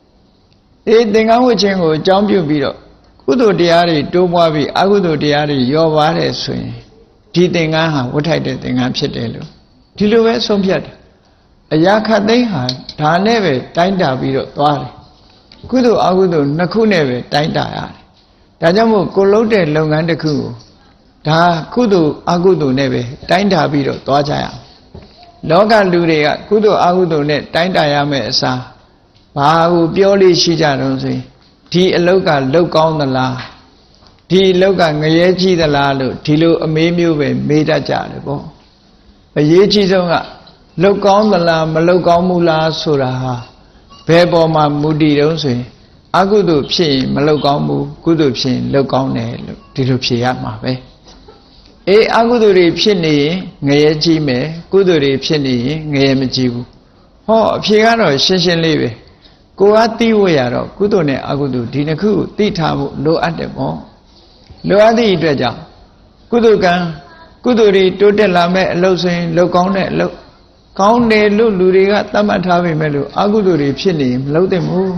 ấy tiếng Anh của chuyện của trong biểu bị rồi cú đuổi đi à đi trâu bò bị à cú đuổi đi à đi do vả để số này thì tiếng Anh ha mua thay để tiếng Anh chết đấy luôn thì lúc ấy sống chết ở nhà khác đấy ha thà này về đánh đá bị rồi toa đấy cú đuổi à cú đuổi nó khu này về đánh đá à đã cho một cô lâu để lâu ngắn được khu đã cú đuổi à cú đuổi này về đánh đá bị rồi toa chạy à đó cả lưu đấy à cú đuổi à cú đuổi này đánh đá à mẹ sao bà u biểu lý chỉ ra rồi gì thì lâu cả lâu cao đó là thì lâu cả người chỉ đó là rồi thì lâu mấy miêu về mấy đã trả được không bây giờ chỉ xong à lâu cao đó là mà lâu cao mu là số ra ha về bỏ mà mu đi đâu rồi à cú đuổi phi mà lâu cao mu cú đuổi phi lâu cao này thì lâu phi à mà về ê à cú đuổi phi này người chỉ mẹ cú đuổi phi này người mà chỉ họ phi cái rồi xin xin lấy về cô á tiêu vậy rồi cú đuổi này à cú đuổi thì nó cứ tí tham lỗ ăn được không lỗ ăn thì được chứ cú đuổi càng cú đuổi đi tôi để làm mẹ lâu rồi lâu cao này lâu cao này lúc lười đi cái tâm ăn thà về mẹ lúc à cú đuổi phi này lâu thế mu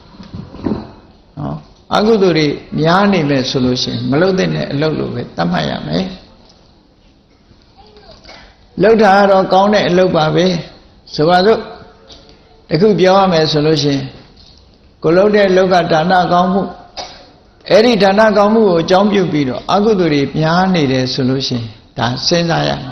à cú đuổi nhà này mẹ solution mà lâu thế này lâu lâu về tâm hay à mẹ lâu thà rồi cao này lâu bà về số bao nhiêu để cứ biểu mẹ solution cô lâu đây lâu cả đàn na cao mu ấy đi đàn na cao mu ở trong biểu bị rồi à cú đuổi nhà này để solution đã sinh ra ya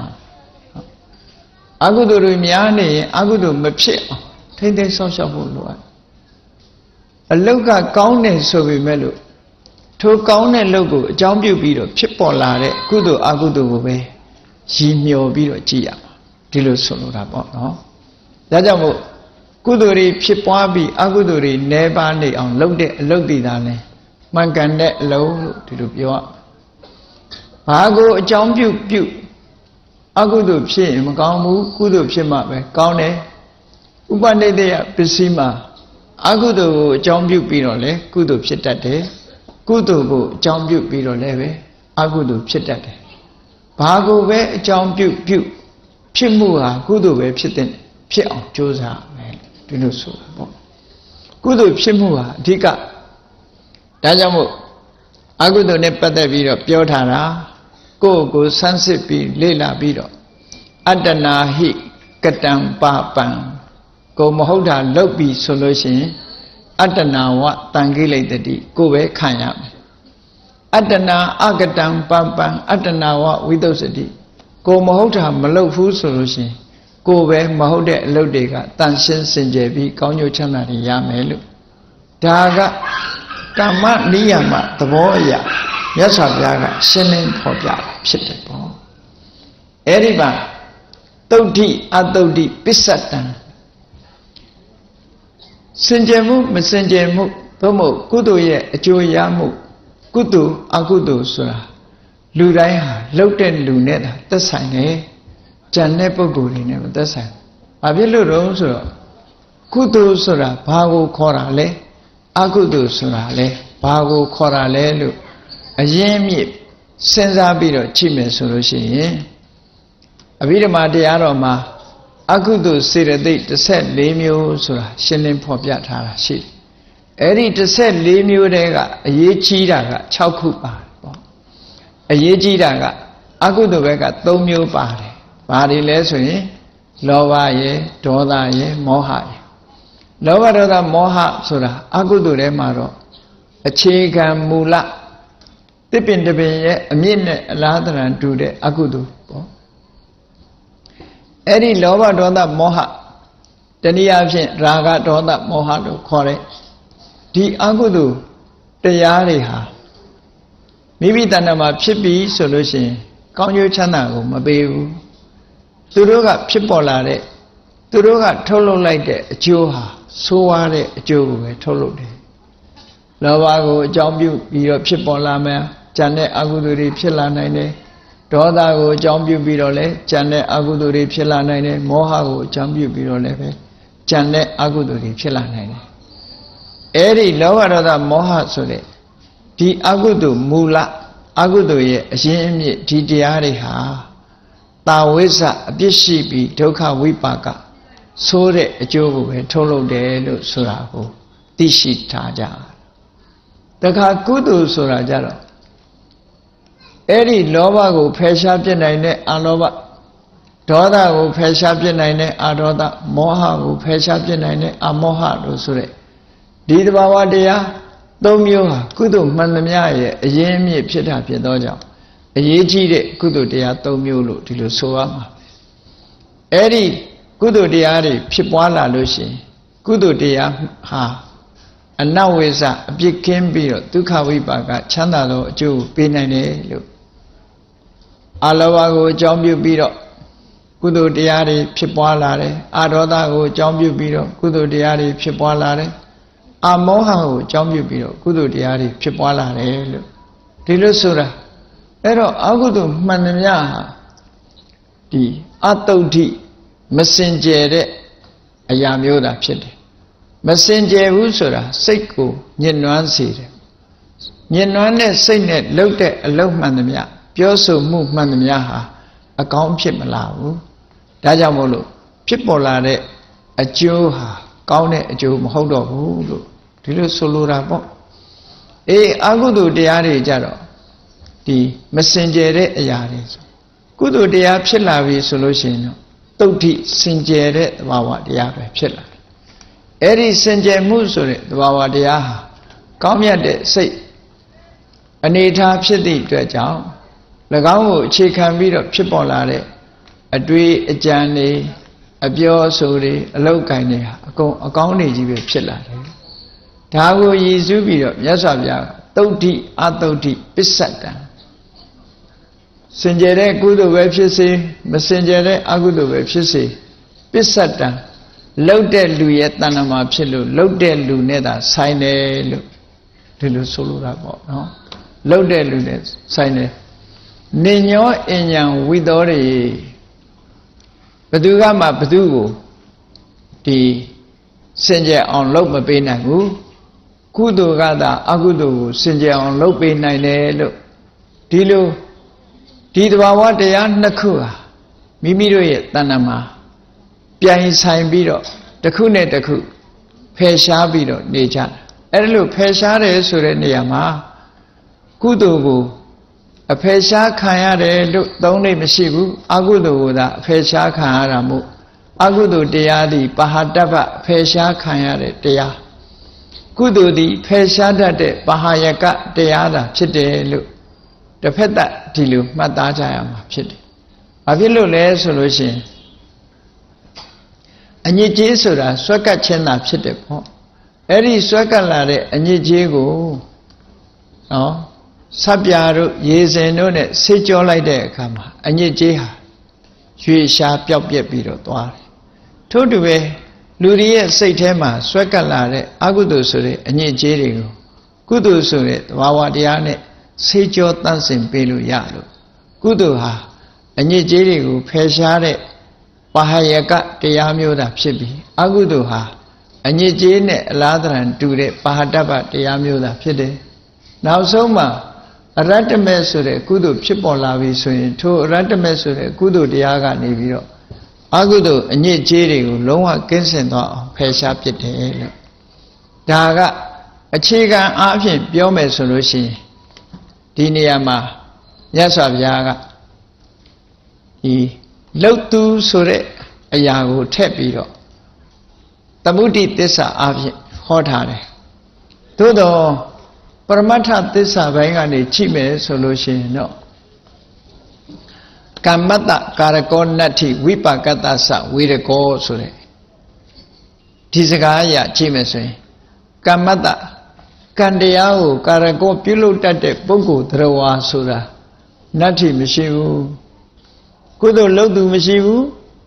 à cú đuổi nhà này à cú đuổi mất chết thế thế sao sao vô luôn lâu cả cao này số về mẹ luôn thôi cao này lâu của trong biểu bị rồi chết bỏ là đấy cú đuổi à cú đuổi về chỉ nhiều bị rồi chỉ à thì lúc số là bỏ nó đã cho một cú đuổi chết bỏ bị à cú đuổi né ba này ông lâu đấy lâu đi ra này mang cái đấy lâu thì được chưa à cú trong biểu biểu à cú đuổi chết mà cao mu cú đuổi chết mà về cao này upan này thì bế sim mà à cú đuổi trong biểu bị rồi đấy cú đuổi chết đặt đấy cú đuổi trong biểu bị rồi đấy về à cú đuổi chết đặt đấy bà cú về trong biểu biểu chết mu à cú đuổi về chết tên chết ông chúa ra này thì nó số là cú đuổi chết mu à thì cả đã cho một à cú đuổi này bắt đầu bị rồi biểu thà ra cô cô san xếp bị lê la bị rồi adana hi katang pa pan cô mà hậu thà lâu bị solution adana wa tăng cái lấy đấy cô về khai nhận adana agatang pa pan adana wa vidosati cô mà hậu thà mà lâu phú solution cô về mà hậu đệ lâu để cả tăng sinh sinh chế bị cao nhiều chân là thì ya mẹ luônဒါကကာမနိယမသဘောအရမြတ်စွာဘုရားကရှင်းလင်းဖော်ပြဖြစ်တယ်ပေါ့အဲ့ဒီမှာတုဋ္ဌိအတုဋ္ဌိပစ္စတံစင်ကြယ်မှုမစင်ကြယ်မှုသို့မဟုတ်ကုသိုလ်ရဲ့အကျိုးရမှုကုသိုလ်အကုသိုလ်ဆိုတာလူတိုင်းဟာလှုပ်တဲ့လူနဲ့သက်ဆိုင်တယ်ကြံတဲ့ပုဂ္ဂိုလ်တွေနဲ့မသက်ဆိုင်ဘာဖြစ်လို့တော့ဆိုတော့ကုသိုလ်ဆိုတာဘာကိုခေါ်တာလဲအကုသိုလ်ဆိုတာလဲဘာကိုခေါ်တာလဲလို့အရင်မြစ်စဉ်းစားပြီးတော့ကြည့်မယ်ဆိုလို့ရှိရင်အဘိဓမ္မာတရားတော်မှာအကုသိုလ်စေတသိက်၁၄မျိုးဆိုတာရှင်းလင်းဖော်ပြထားတာရှိတယ်အဲ့ဒီ၁၄မျိုးတည်းကအရေးကြီးတာက၆ခုပါတယ်ပေါ့အရေးကြီးတာကအကုသိုလ်ဘက်က၃မျိုးပါတယ်ဘာတွေလဲဆိုရင်လောဘရယ်ဒေါသရယ်မောဟရယ်လောဘဒေါသမောဟဆိုတာအကုသိုလ်ထဲမှာတော့အခြေခံမူလတစ်ပင်တစ်ပင်ရဲ့အမြင့်နဲ့အလားတရံတူတဲ့အကုသိုလ်ပေါ့အဲ့ဒီလောဘဒေါသမောဟတနည်းအားဖြင့်ရာဂဒေါသမောဟလို့ခေါ်တဲ့ဒီအကုသိုလ်တရားတွေဟာမိမိတဏ္ဍာမှာဖြစ်ပြီးဆိုလို့ရှိရင်ကောင်းကျိုးချမ်းသာကိုမပေးဘူးသူတို့ကဖြစ်ပေါ်လာတဲ့သူတို့ကထုတ်လုပ်လိုက်တဲ့အကျိုးဟာဆိုးဝါးတဲ့အကျိုးကိုပဲထုတ်လုပ်တယ်လောဘကိုအကြောင်းပြုပြီးတော့ဖြစ်ပေါ်လာမယ်ကြံတဲ့အကုသိုလ်တွေဖြစ်လာနိုင်တယ်ဒေါသကိုအကြောင်းပြုပြီးတော့လည်းကြံတဲ့အကုသိုလ်တွေဖြစ်လာနိုင်တယ်မောဟကိုအကြောင်းပြုပြီးတော့လည်းပဲကြံတဲ့အကုသိုလ်တွေဖြစ်လာနိုင်တယ်အဲ့ဒီလောဘဒေါသမောဟဆိုတဲ့ဒီအကုသိုလ်မူလအကုသိုလ်ရဲ့အရင်းအမြစ်ဒီတရားတွေဟာတာဝိဇ္ဇအပြစ်ရှိပြီးဒုက္ခဝိပါကဆိုးတဲ့အကျိုးကိုပဲထုတ်လုပ်တယ်လို့ဆိုတာကိုသိရှိထားကြတခါကုသိုလ်ဆိုတာကြတော့အဲ့ဒီလောဘကိုဖယ်ရှားပြစ်နိုင်တဲ့အလောဘဒေါသကိုဖယ်ရှားပြစ်နိုင်တဲ့အဒေါသမောဟကိုဖယ်ရှားပြစ်နိုင်တဲ့အမောဟလို့ဆိုတဲ့ဒီသဘာဝတရားသုံးမျိုးဟာကုသိုလ်မှန်သမျှရဲ့အရင်းအမြစ်ဖြစ်တာဖြစ်သောကြောင့်အရေးကြီးတဲ့ကုသိုလ်တရားသုံးမျိုးလို့ဒီလိုဆိုရမှာအဲ့ဒီကုသိုလ်တရားတွေဖြစ်ပွားလာလို့ရှိရင်ကုသိုလ်တရားဟာအနဝိဇ္ဇအပြစ်ကင်းပြီးတော့ဒုက္ခဝိပါကချမ်းသာသောအကျိုးပေးနိုင်တယ်လို့အလောဘကိုအကြောင်းပြုပြီးတော့ကုသိုလ်တရားတွေဖြစ်ပွားလာတယ်အဒေါသကိုအကြောင်းပြုပြီးတော့ကုသိုလ်တရားတွေဖြစ်ပွားလာတယ်အမောဟကိုအကြောင်းပြုပြီးတော့ကုသိုလ်တရားတွေဖြစ်ပွားလာတယ်လို့ဒီလိုဆိုတာအဲ့တော့အကုသိုလ်မှန်သမျှဟာဒီအတုဋ္ဌိမစင်ကြယ်တဲ့အရာမျိုးသာဖြစ်တယ်မစင်ကြယ်ဘူးဆိုတာစိတ်ကိုညှဉ်းနှွမ်းစေတယ်ညှဉ်းနှွမ်းတဲ့စိတ်နဲ့လှုပ်တဲ့အလုပ်မှန်သမျှပြောဆိုမှုမှန်သမျှဟာအကောင်းဖြစ်မလာဘူးဒါကြောင့်မို့လို့ဖြစ်ပေါ်လာတဲ့အကျိုးဟာကောင်းတဲ့အကျိုးမဟုတ်တော့ဘူးလို့ဒီလိုဆိုလိုတာပေါ့အေးအကုသိုလ်တရားတွေကြတော့ဒီမစင်ကြယ်တဲ့အရာတွေဆိုကုသိုလ်တရားဖြစ်လာပြီဆိုလို့ရှိရင်တော့တုဋ္ဌိစင်ကြယ်တဲ့သဘာဝတရားပဲဖြစ်လာတယ်အဲ့ဒီစင်ကြယ်မှုဆိုတဲ့သဘာဝတရားဟာကောင်းမြတ်တဲ့စိတ်အနေထားဖြစ်သည့်အတွက်ကြောင့်၎င်းကိုအခြေခံပြီးတော့ဖြစ်ပေါ်လာတဲ့အတွေ့အကြံတွေအပြောအဆိုတွေအလောက်ကိုင်းတွေဟာအကုန်အကောင်းတွေကြီးပဲဖြစ်လာတယ်ဒါကိုရည်စူးပြီးတော့မြတ်စွာဘုရားတုဋ္ဌိအတုဋ္ဌိပစ္စတံစင်ကြယ်တဲ့ကုသိုလ်ပဲဖြစ်စေမစင်ကြယ်တဲ့အကုသိုလ်ပဲဖြစ်စေပစ္စတံလှုပ်တဲ့လူရဲ့တဏ္ဍာမှာဖြစ်လို့လှုပ်တဲ့လူနဲ့သာဆိုင်တယ်လို့ဒီလိုဆိုလိုတာပေါ့နော်လှုပ်တဲ့လူနဲ့ဆိုင်တယ်နေညောအဉ္ဉံဝိသောတွေဘသူကမှဘသူကိုဒီစင်ကြယ်အောင်လှုပ်မပေးနိုင်ဘူးကုသိုလ်ကသာအကုသိုလ်ကိုစင်ကြယ်အောင်လှုပ်ပေးနိုင်တယ်လို့ဒီလိုဒီသဘာဝတရားနှစ်ခုဟာမိမိတို့ရဲ့တဏ္ဍာမှာပြိုင်ဆိုင်ပြီးတော့တစ်ခုနဲ့တစ်ခုဖယ်ရှားပြီးတော့နေကြတယ်အဲ့ဒါလို့ဖယ်ရှားတယ်ဆိုတဲ့နေရာမှာကုသိုလ်ကိုအဖယ်ရှားခံရတယ်လို့သုံးနေမရှိဘူးအကုသိုလ်ကိုသာအဖယ်ရှားခံရတာမို့အကုသိုလ်တရားသည်ပဟာတ္တပဖယ်ရှားခံရတဲ့တရားကုသိုလ်သည်ဖယ်ရှားတတ်တဲ့ပဟာယကတရားသာဖြစ်တယ်လို့တစ်ဖက်သက်ဒီလိုမှတ်သားကြရမှာဖြစ်တယ်။ဘာဖြစ်လို့လဲဆိုလို့ရှိရင်အညစ်အကြေးဆိုတာဆွဲကပ်ခြင်းသာဖြစ်တယ်ပေါ့။အဲ့ဒီဆွဲကပ်လာတဲ့အညစ်အကြေးကိုနော်ဆပ်ပြာတို့ရေစင်တို့နဲ့ဆေးကြောလိုက်တဲ့အခါမှာအညစ်အကြေးဟာရွေရှားပျောက်ပြက်ပြီးတော့သွားတယ်။ထို့တူပဲလူတွေရဲ့စိတ်ထဲမှာဆွဲကပ်လာတဲ့အကုသိုလ်ဆိုတဲ့အညစ်အကြေးတွေကိုကုသိုလ်ဆိုတဲ့သဘာဝတရားနဲ့ဆေးကြောတန့်စင်ပေးလို့ရလို့ကုသိုလ်ဟာအညစ်အကြေးတွေကိုဖယ်ရှားတဲ့ပါဟယကတရားမျိုးသာဖြစ်ပြီးအကုသိုလ်ဟာအညစ်အကြေးနဲ့အလားတရံတူတဲ့ပါဟတ္တပတရားမျိုးသာဖြစ်တယ်နောက်ဆုံးမှာအရတ္တမေဆိုတဲ့ကုသိုလ်ဖြစ်ပေါ်လာပြီဆိုရင်ထိုအရတ္တမေဆိုတဲ့ကုသိုလ်တရားကနေပြီးတော့အကုသိုလ်အညစ်အကြေးတွေကိုလုံးဝကင်းစင်သွားအောင်ဖယ်ရှားပစ်တယ်လို့ဒါကအခြေခံအားဖြင့်ပြောမယ်ဆိုလို့ရှိရင်ဒီနေရာမှာမြတ်စွာဘုရားကဒီလှုပ်သူဆိုတဲ့အရာကိုထည့်ပြီးတော့သမုဒိသစ္စာအားဖြင့်ဟောထားတယ်သို့တော့ပရမတ္ထသစ္စာဘိုင်းကနေကြည့်မယ်ဆိုလို့ရှိရင်တော့ကမ္မတ္တကာရကောနတ္ထိဝိပါကတ္တသဝေရကောဆိုတဲ့ဒီစကားအရကြည့်မယ်ဆိုရင်ကမ္မတ္တကံတရားကိုကာရကောပြုလုပ်တတ်တဲ့ပုဂ္ဂိုလ်သရဝါဆိုတာနတ္ထိမရှိဘူးကုသိုလ်လုပ်သူမရှိဘူး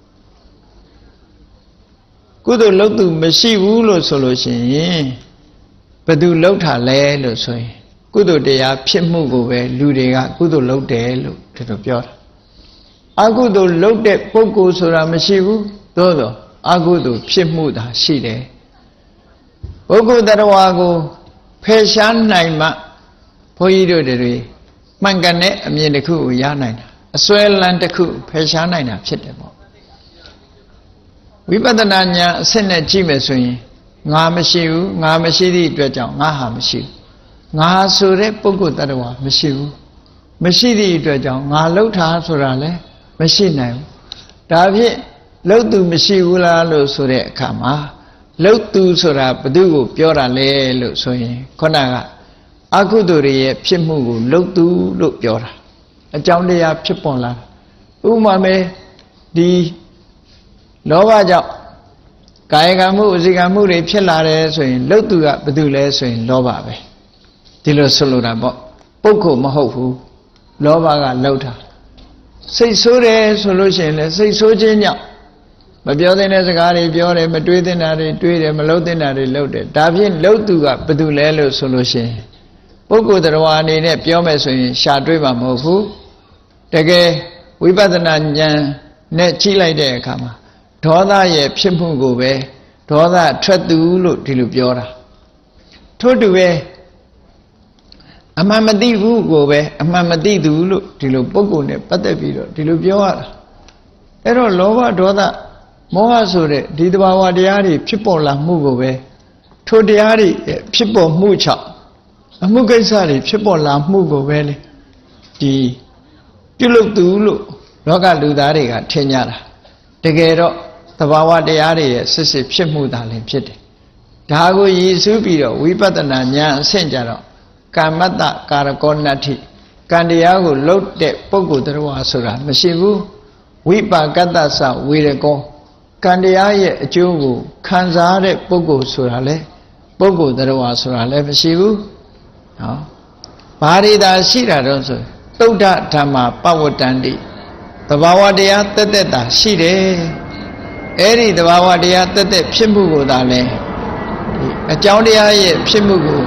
ကုသိုလ်လုပ်သူမရှိဘူးလို့ဆိုလို့ရှိရင်ဘယ်သူလုပ်တာလဲလို့ဆိုရင်ကုသိုလ်တရားဖြစ်မှုကိုပဲလူတွေကကုသိုလ်လုပ်တယ်လို့ဒီလိုပြောတာအကုသိုလ်လုပ်တဲ့ပုဂ္ဂိုလ်ဆိုတာမရှိဘူးသို့သောအကုသိုလ်ဖြစ်မှုသာရှိတယ်ပုဂ္ဂိုလ်တရားဝါကိုဖယ်ရှားနိုင်မှဘုန်းကြီးတို့တွေမှန်ကန်တဲ့အမြင်တစ်ခုကိုရနိုင်တာအစွဲလန်းတစ်ခုဖယ်ရှားနိုင်တာဖြစ်တယ်ပေါ့ဝိပဿနာဉာဏ်အစစ်နဲ့ကြည့်မယ်ဆိုရင်ငါမရှိဘူးငါမရှိသည့်အတွက်ကြောင့်ငါဟာမရှိဘူးငါဆိုတဲ့ပုဂ္ဂိုလ်တ attva မရှိဘူးမရှိသည့်အတွက်ကြောင့်ငါလှုပ်တာဆိုတာလည်းမရှိနိုင်ဘူးဒါဖြင့်လှုပ်သူမရှိဘူးလားလို့ဆိုတဲ့အခါမှာလှုပ်သူဆိုတာဘယ်သူကိုပြောတာလဲလို့ဆိုရင်ခုနကအကုသိုလ်တွေရဲ့ဖြစ်မှုကိုလှုပ်သူလို့ပြောတာအကြောင်းတရားဖြစ်ပေါ်လာဥပမာမဲ့ဒီလောဘကြောင့်ကာယကံမှုအစီကံမှုတွေဖြစ်လာတယ်ဆိုရင်လှုပ်သူကဘယ်သူလဲဆိုရင်လောဘပဲဒီလိုဆိုလိုတာပေါ့ပုဂ္ဂိုလ်မဟုတ်ဘူးလောဘကလှုပ်တာစိတ်ဆိုးတယ်ဆိုလို့ရှိရင်လည်းစိတ်ဆိုးခြင်းကြောင့်မပြောသင့်တဲ့စကားတွေပြောတယ်မတွေးသင့်တာတွေတွေးတယ်မလုပ်သင့်တာတွေလုပ်တယ်ဒါဖြင့်လှုပ်သူကဘယ်သူလဲလို့ဆိုလို့ရှိရင်ပုဂ္ဂိုလ်တရားအနေနဲ့ပြောမယ်ဆိုရင်ရှာတွေးမှာမဟုတ်ဘူးတကယ်ဝိပဿနာဉာဏ်နဲ့ကြည့်လိုက်တဲ့အခါမှာဒေါသရဲ့ဖြစ်မှုကိုပဲဒေါသထွက်သူလို့ဒီလိုပြောတာထို့တူပဲအမှန်မသိဘူးကိုပဲအမှန်မသိသူလို့ဒီလိုပုဂ္ဂိုလ်နဲ့ပတ်သက်ပြီးတော့ဒီလိုပြောရတာအဲ့တော့လောဘဒေါသမောဟဆိုတဲ့ဒီတဘာဝတရားတွေဖြစ်ပေါ်လာမှုကိုပဲထိုတရားတွေဖြစ်ပေါ်မှုချောက်အမှုကိစ္စတွေဖြစ်ပေါ်လာမှုကိုပဲလေဒီပြုလုပ်သူလို့လောကလူသားတွေကထင်ကြတာတကယ်တော့တဘာဝတရားတွေရဲ့စစ်စစ်ဖြစ်မှုသာလင်ဖြစ်တယ်ဒါကိုရည်စူးပြီးတော့ဝိပဿနာဉာဏ်အဆင့်ကြတော့ကမ္မတ္တကာရကောနတ္ထိကံတရားကိုလှုပ်တဲ့ပုဂ္ဂိုလ်တရားဆိုတာမရှိဘူးဝိပါကတ္တသဝေရကောကံတရားရဲ့အကျိုးကိုခံစားတဲ့ပုဂ္ဂိုလ်ဆိုတာလေပုဂ္ဂိုလ်တရားဆိုတာလည်းမရှိဘူးနော်ဘာတွေသာရှိတာတော့ဆိုသုဒ္ဓဓမ္မပဝတ္တန္တိသဘာဝတရားတက်တက်တာရှိတယ်အဲ့ဒီသဘာဝတရားတက်တက်ဖြစ်မှုကိုသာလဲအကြောင်းတရားရဲ့ဖြစ်မှုကို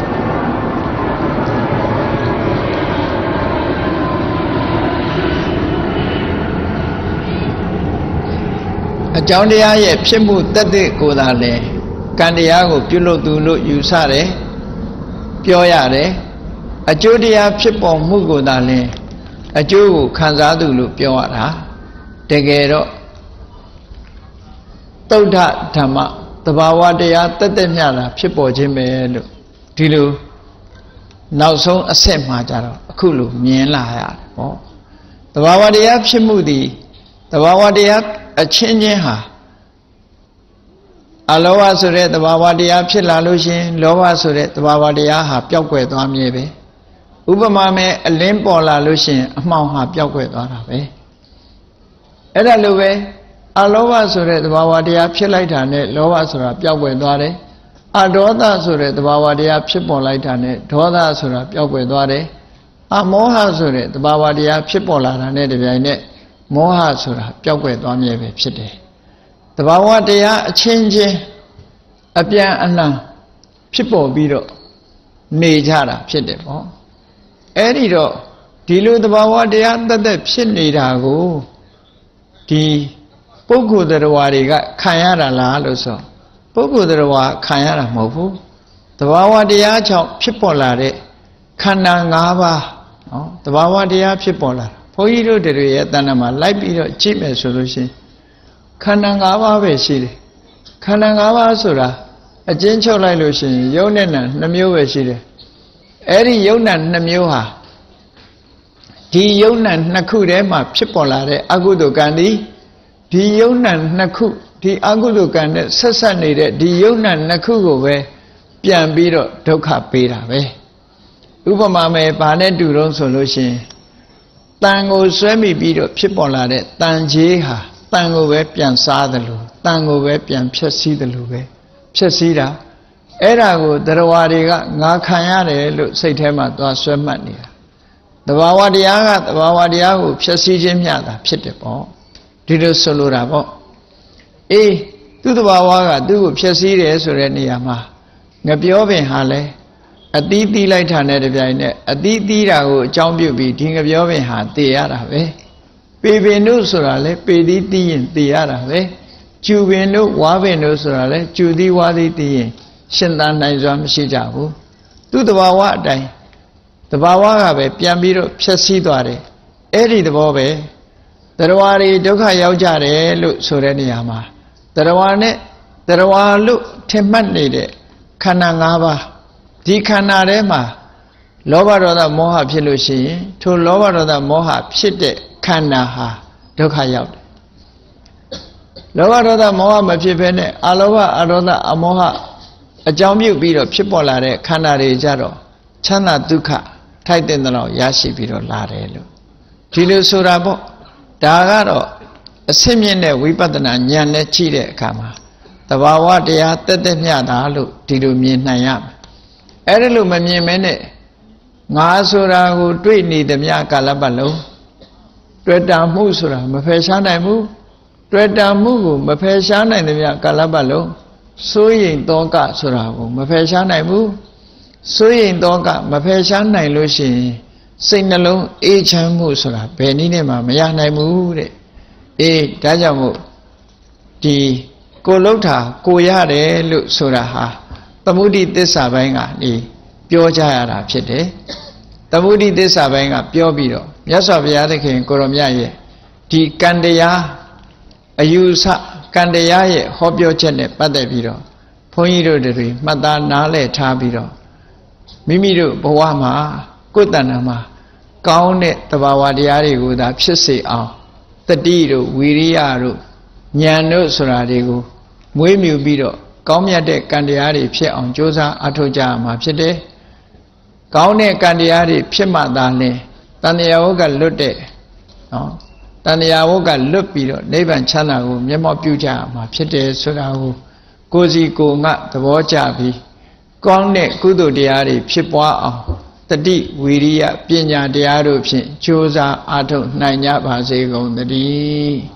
အကြောင်းတရားရဲ့ဖြစ်မှုတက်တဲ့ကိုယ်သာလဲကံတရားကိုပြုလုပ်သူလို့ယူဆတယ်ပြောရတယ်အကျိုးတရားဖြစ်ပေါ်မှုကိုသာလဲအကျိုးကိုခံစားသူလို့ပြောရတာတကယ်တော့သုဒ္ဓဓမ္မသဘာဝတရားတက်တက်မြတာဖြစ်ပေါ်ခြင်းပဲလို့ဒီလိုနောက်ဆုံးအဆင့်မှာကြတော့အခုလိုမြင်လာရတယ်ပေါ့သဘာဝတရားဖြစ်မှုသည်သဘာဝတရားအချင်းချင်းဟာအလောဘဆိုတဲ့သဘာဝတရားဖြစ်လာလို့ရှင်လောဘဆိုတဲ့သဘာဝတရားဟာပျောက်ကွယ်သွားမြဲပဲဥပမာမဲ့အလင်းပေါ်လာလို့ရှင်အမှောင်ဟာပျောက်ကွယ်သွားတာပဲအဲ့ဒါလိုပဲအလောဘဆိုတဲ့သဘာဝတရားဖြစ်လိုက်တာနဲ့လောဘဆိုတာပျောက်ကွယ်သွားတယ်အဒေါသဆိုတဲ့သဘာဝတရားဖြစ်ပေါ်လိုက်တာနဲ့ဒေါသဆိုတာပျောက်ကွယ်သွားတယ်အမောဟဆိုတဲ့သဘာဝတရားဖြစ်ပေါ်လာတာနဲ့တပြိုင်နက်မောဟဆိုတာပျောက်ကွယ်သွားမြဲပဲဖြစ်တယ်တဘာဝတရားအချင်းချင်းအပြန်အလှန်ဖြစ်ပေါ်ပြီးတော့နေကြတာဖြစ်တယ်ပေါ့ ấy đi đó đi luôn tờ bảo hoa địa tất tất phiền đi ra cô đi bố cụ tờ hoa đi cái khai ra là lo sao bố cụ tờ hoa khai ra mà bố tờ bảo hoa địa cho phiền bỏ lại đấy khăn năng ngã ba tờ bảo hoa địa phiền bỏ lại phơi đi rồi để rồi ta nằm lại bị rồi chìm ở số rồi xin khăn năng ngã ba về xin khăn năng ngã ba số ra ở trên chỗ lại rồi xin yếu nên là năm yếu về xin ấy đi yếu nên năm yếu hả đi yếu nên nó khu đấy mà phiền bỏ lại đấy agu đồ can đi đi yếu nên nó khu đi agu đồ can đấy sát sát này đấy đi yếu nên nó khu của vềပြန်ပြီးတော့ဒုက္ခပေးတာပဲဥပမာမဲ့ဗာနဲ့တူတော့ဆိုလို့ရှိရင်တန်ကိုဆွဲမိပြီးတော့ဖြစ်ပေါ်လာတဲ့တန်ကြီးဟာတန်ကိုပဲပြန်စားတယ်လို့တန်ကိုပဲပြန်ဖြတ်စည်းတယ်လို့ပဲဖြတ်စည်းတာအဲ့ဒါကိုတရားဝါတွေကငါခံရတယ်လို့စိတ်ထဲမှာသွားဆွဲမှတ်နေတာတဘာဝတရားကတဘာဝတရားကိုဖြတ်စည်းခြင်းမျှတာဖြစ်တယ်ပေါ့ဒီလိုဆိုလိုတာပေါ့အေးသူ့တဘာဝကသူ့ကိုဖြတ်စည်းတယ်ဆိုတဲ့နေရာမှာငပြောပင်ဟာလဲအသီးသီးလိုက်တာနဲ့တပြိုင်နက်အသီးသီးတာကိုအကြောင်းပြုပြီးဒီငပြောပင်ဟာတည်ရတာပဲပေပင်တို့ဆိုတာလဲပေသီးသီးရင်တည်ရတာပဲကျူပင်တို့ဝါပင်တို့ဆိုတာလဲကျူသီးဝါသီးတည်ရင်ရှင်သန်နိုင်စွာမရှိကြဘူးသူ့တဘာဝအတိုင်းတဘာဝကပဲပြန်ပြီးတော့ဖြည့်ဆည်းသွားတယ်အဲ့ဒီသဘောပဲတရားတွေဒုက္ခရောက်ကြတယ်လို့ဆိုတဲ့နေရာမှာတရားနဲ့တရားလို့ထင်မှတ်နေတဲ့ခန္ဓာ၅ပါးဒီခန္ဓာထဲမှာလောဘဒေါသမောဟဖြစ်လို့ရှိရင်ထိုလောဘဒေါသမောဟဖြစ်တဲ့ခန္ဓာဟာဒုက္ခရောက်တယ်လောဘဒေါသမောဟမဖြစ်ဘဲနဲ့အလောဘအဒေါသအမောဟအကြောင်းပြုပြီးတော့ဖြစ်ပေါ်လာတဲ့ခန္ဓာတွေကြတော့ချမ်းသာဒုက္ခထိုက်တဲ့တော့ရရှိပြီးတော့လာတယ်လို့ဒီလိုဆိုတာပေါ့ဒါကတော့အဆင့်မြင့်တဲ့ဝိပဿနာဉာဏ်နဲ့ကြည့်တဲ့အခါမှာတဘာဝတရားတက်တက်မြတာလို့ဒီလိုမြင်နိုင်ရမယ်အဲ့ဒါလို့မမြင်မဲနဲ့ငါဆိုတာကိုတွေ့နေသမျှကာလပတ်လုံးတွေ့တာမှုဆိုတာမဖယ်ရှားနိုင်ဘူးတွေ့တာမှုကိုမဖယ်ရှားနိုင်သမျှကာလပတ်လုံးစိုးရိမ်တောကဆိုတာကိုမဖယ်ရှားနိုင်ဘူးစိုးရိမ်တောကမဖယ်ရှားနိုင်လို့ရှိရင်စိတ်နှလုံးအေးချမ်းမှုဆိုတာဘယ်နည်းနဲ့မှမရနိုင်ဘူးတဲ့အေးဒါကြောင့်မို့ဒီကိုလှုပ်တာကိုရတယ်လို့ဆိုတာဟာသမုဒိသစ္စာပိုင်းကနေပြောကြရတာဖြစ်တယ်သမုဒိသစ္စာပိုင်းကပြောပြီးတော့မြတ်စွာဘုရားသခင်ကိုရောမြတ်ရဲ့ဒီကံတရားအယူဆကံတရားရဲ့ဟောပြောချက်နဲ့ပတ်သက်ပြီးတော့ဘုန်းကြီးတို့တွေမှတ်သားနားလည်ထားပြီးတော့မိမိတို့ဘဝမှာကိုယ်တဏ္ဍာမှာကောင်းတဲ့သဘာဝတရားတွေကိုသာဖြစ်စေအောင်တတိတို့ဝီရိယတို့ဉာဏ်တို့ဆိုတာတွေကိုမွေးမြူပြီးတော့ကောင်းမြတ်တဲ့ကံတရားတွေဖြစ်အောင်ကြိုးစားအထောက်ကြရမှာဖြစ်တယ်။ကောင်းတဲ့ကံတရားတွေဖြစ်မှသာလျှင်တဏှာဝကလွတ်တဲ့နော်တဏှာဝကလွတ်ပြီးတော့နိဗ္ဗာန်ချမ်းသာကိုမျက်မှောက်ပြုကြရမှာဖြစ်တယ်ဆိုတာကိုကိုယ်စီကိုယ်ငါသဘောကျပြီးကောင်းတဲ့ကုသိုလ်တရားတွေဖြစ်ပွားအောင်တတိဝီရိယပညာတရားတို့ဖြင့်ကြိုးစားအထောက်နိုင်ကြပါစေကုန်သတည်း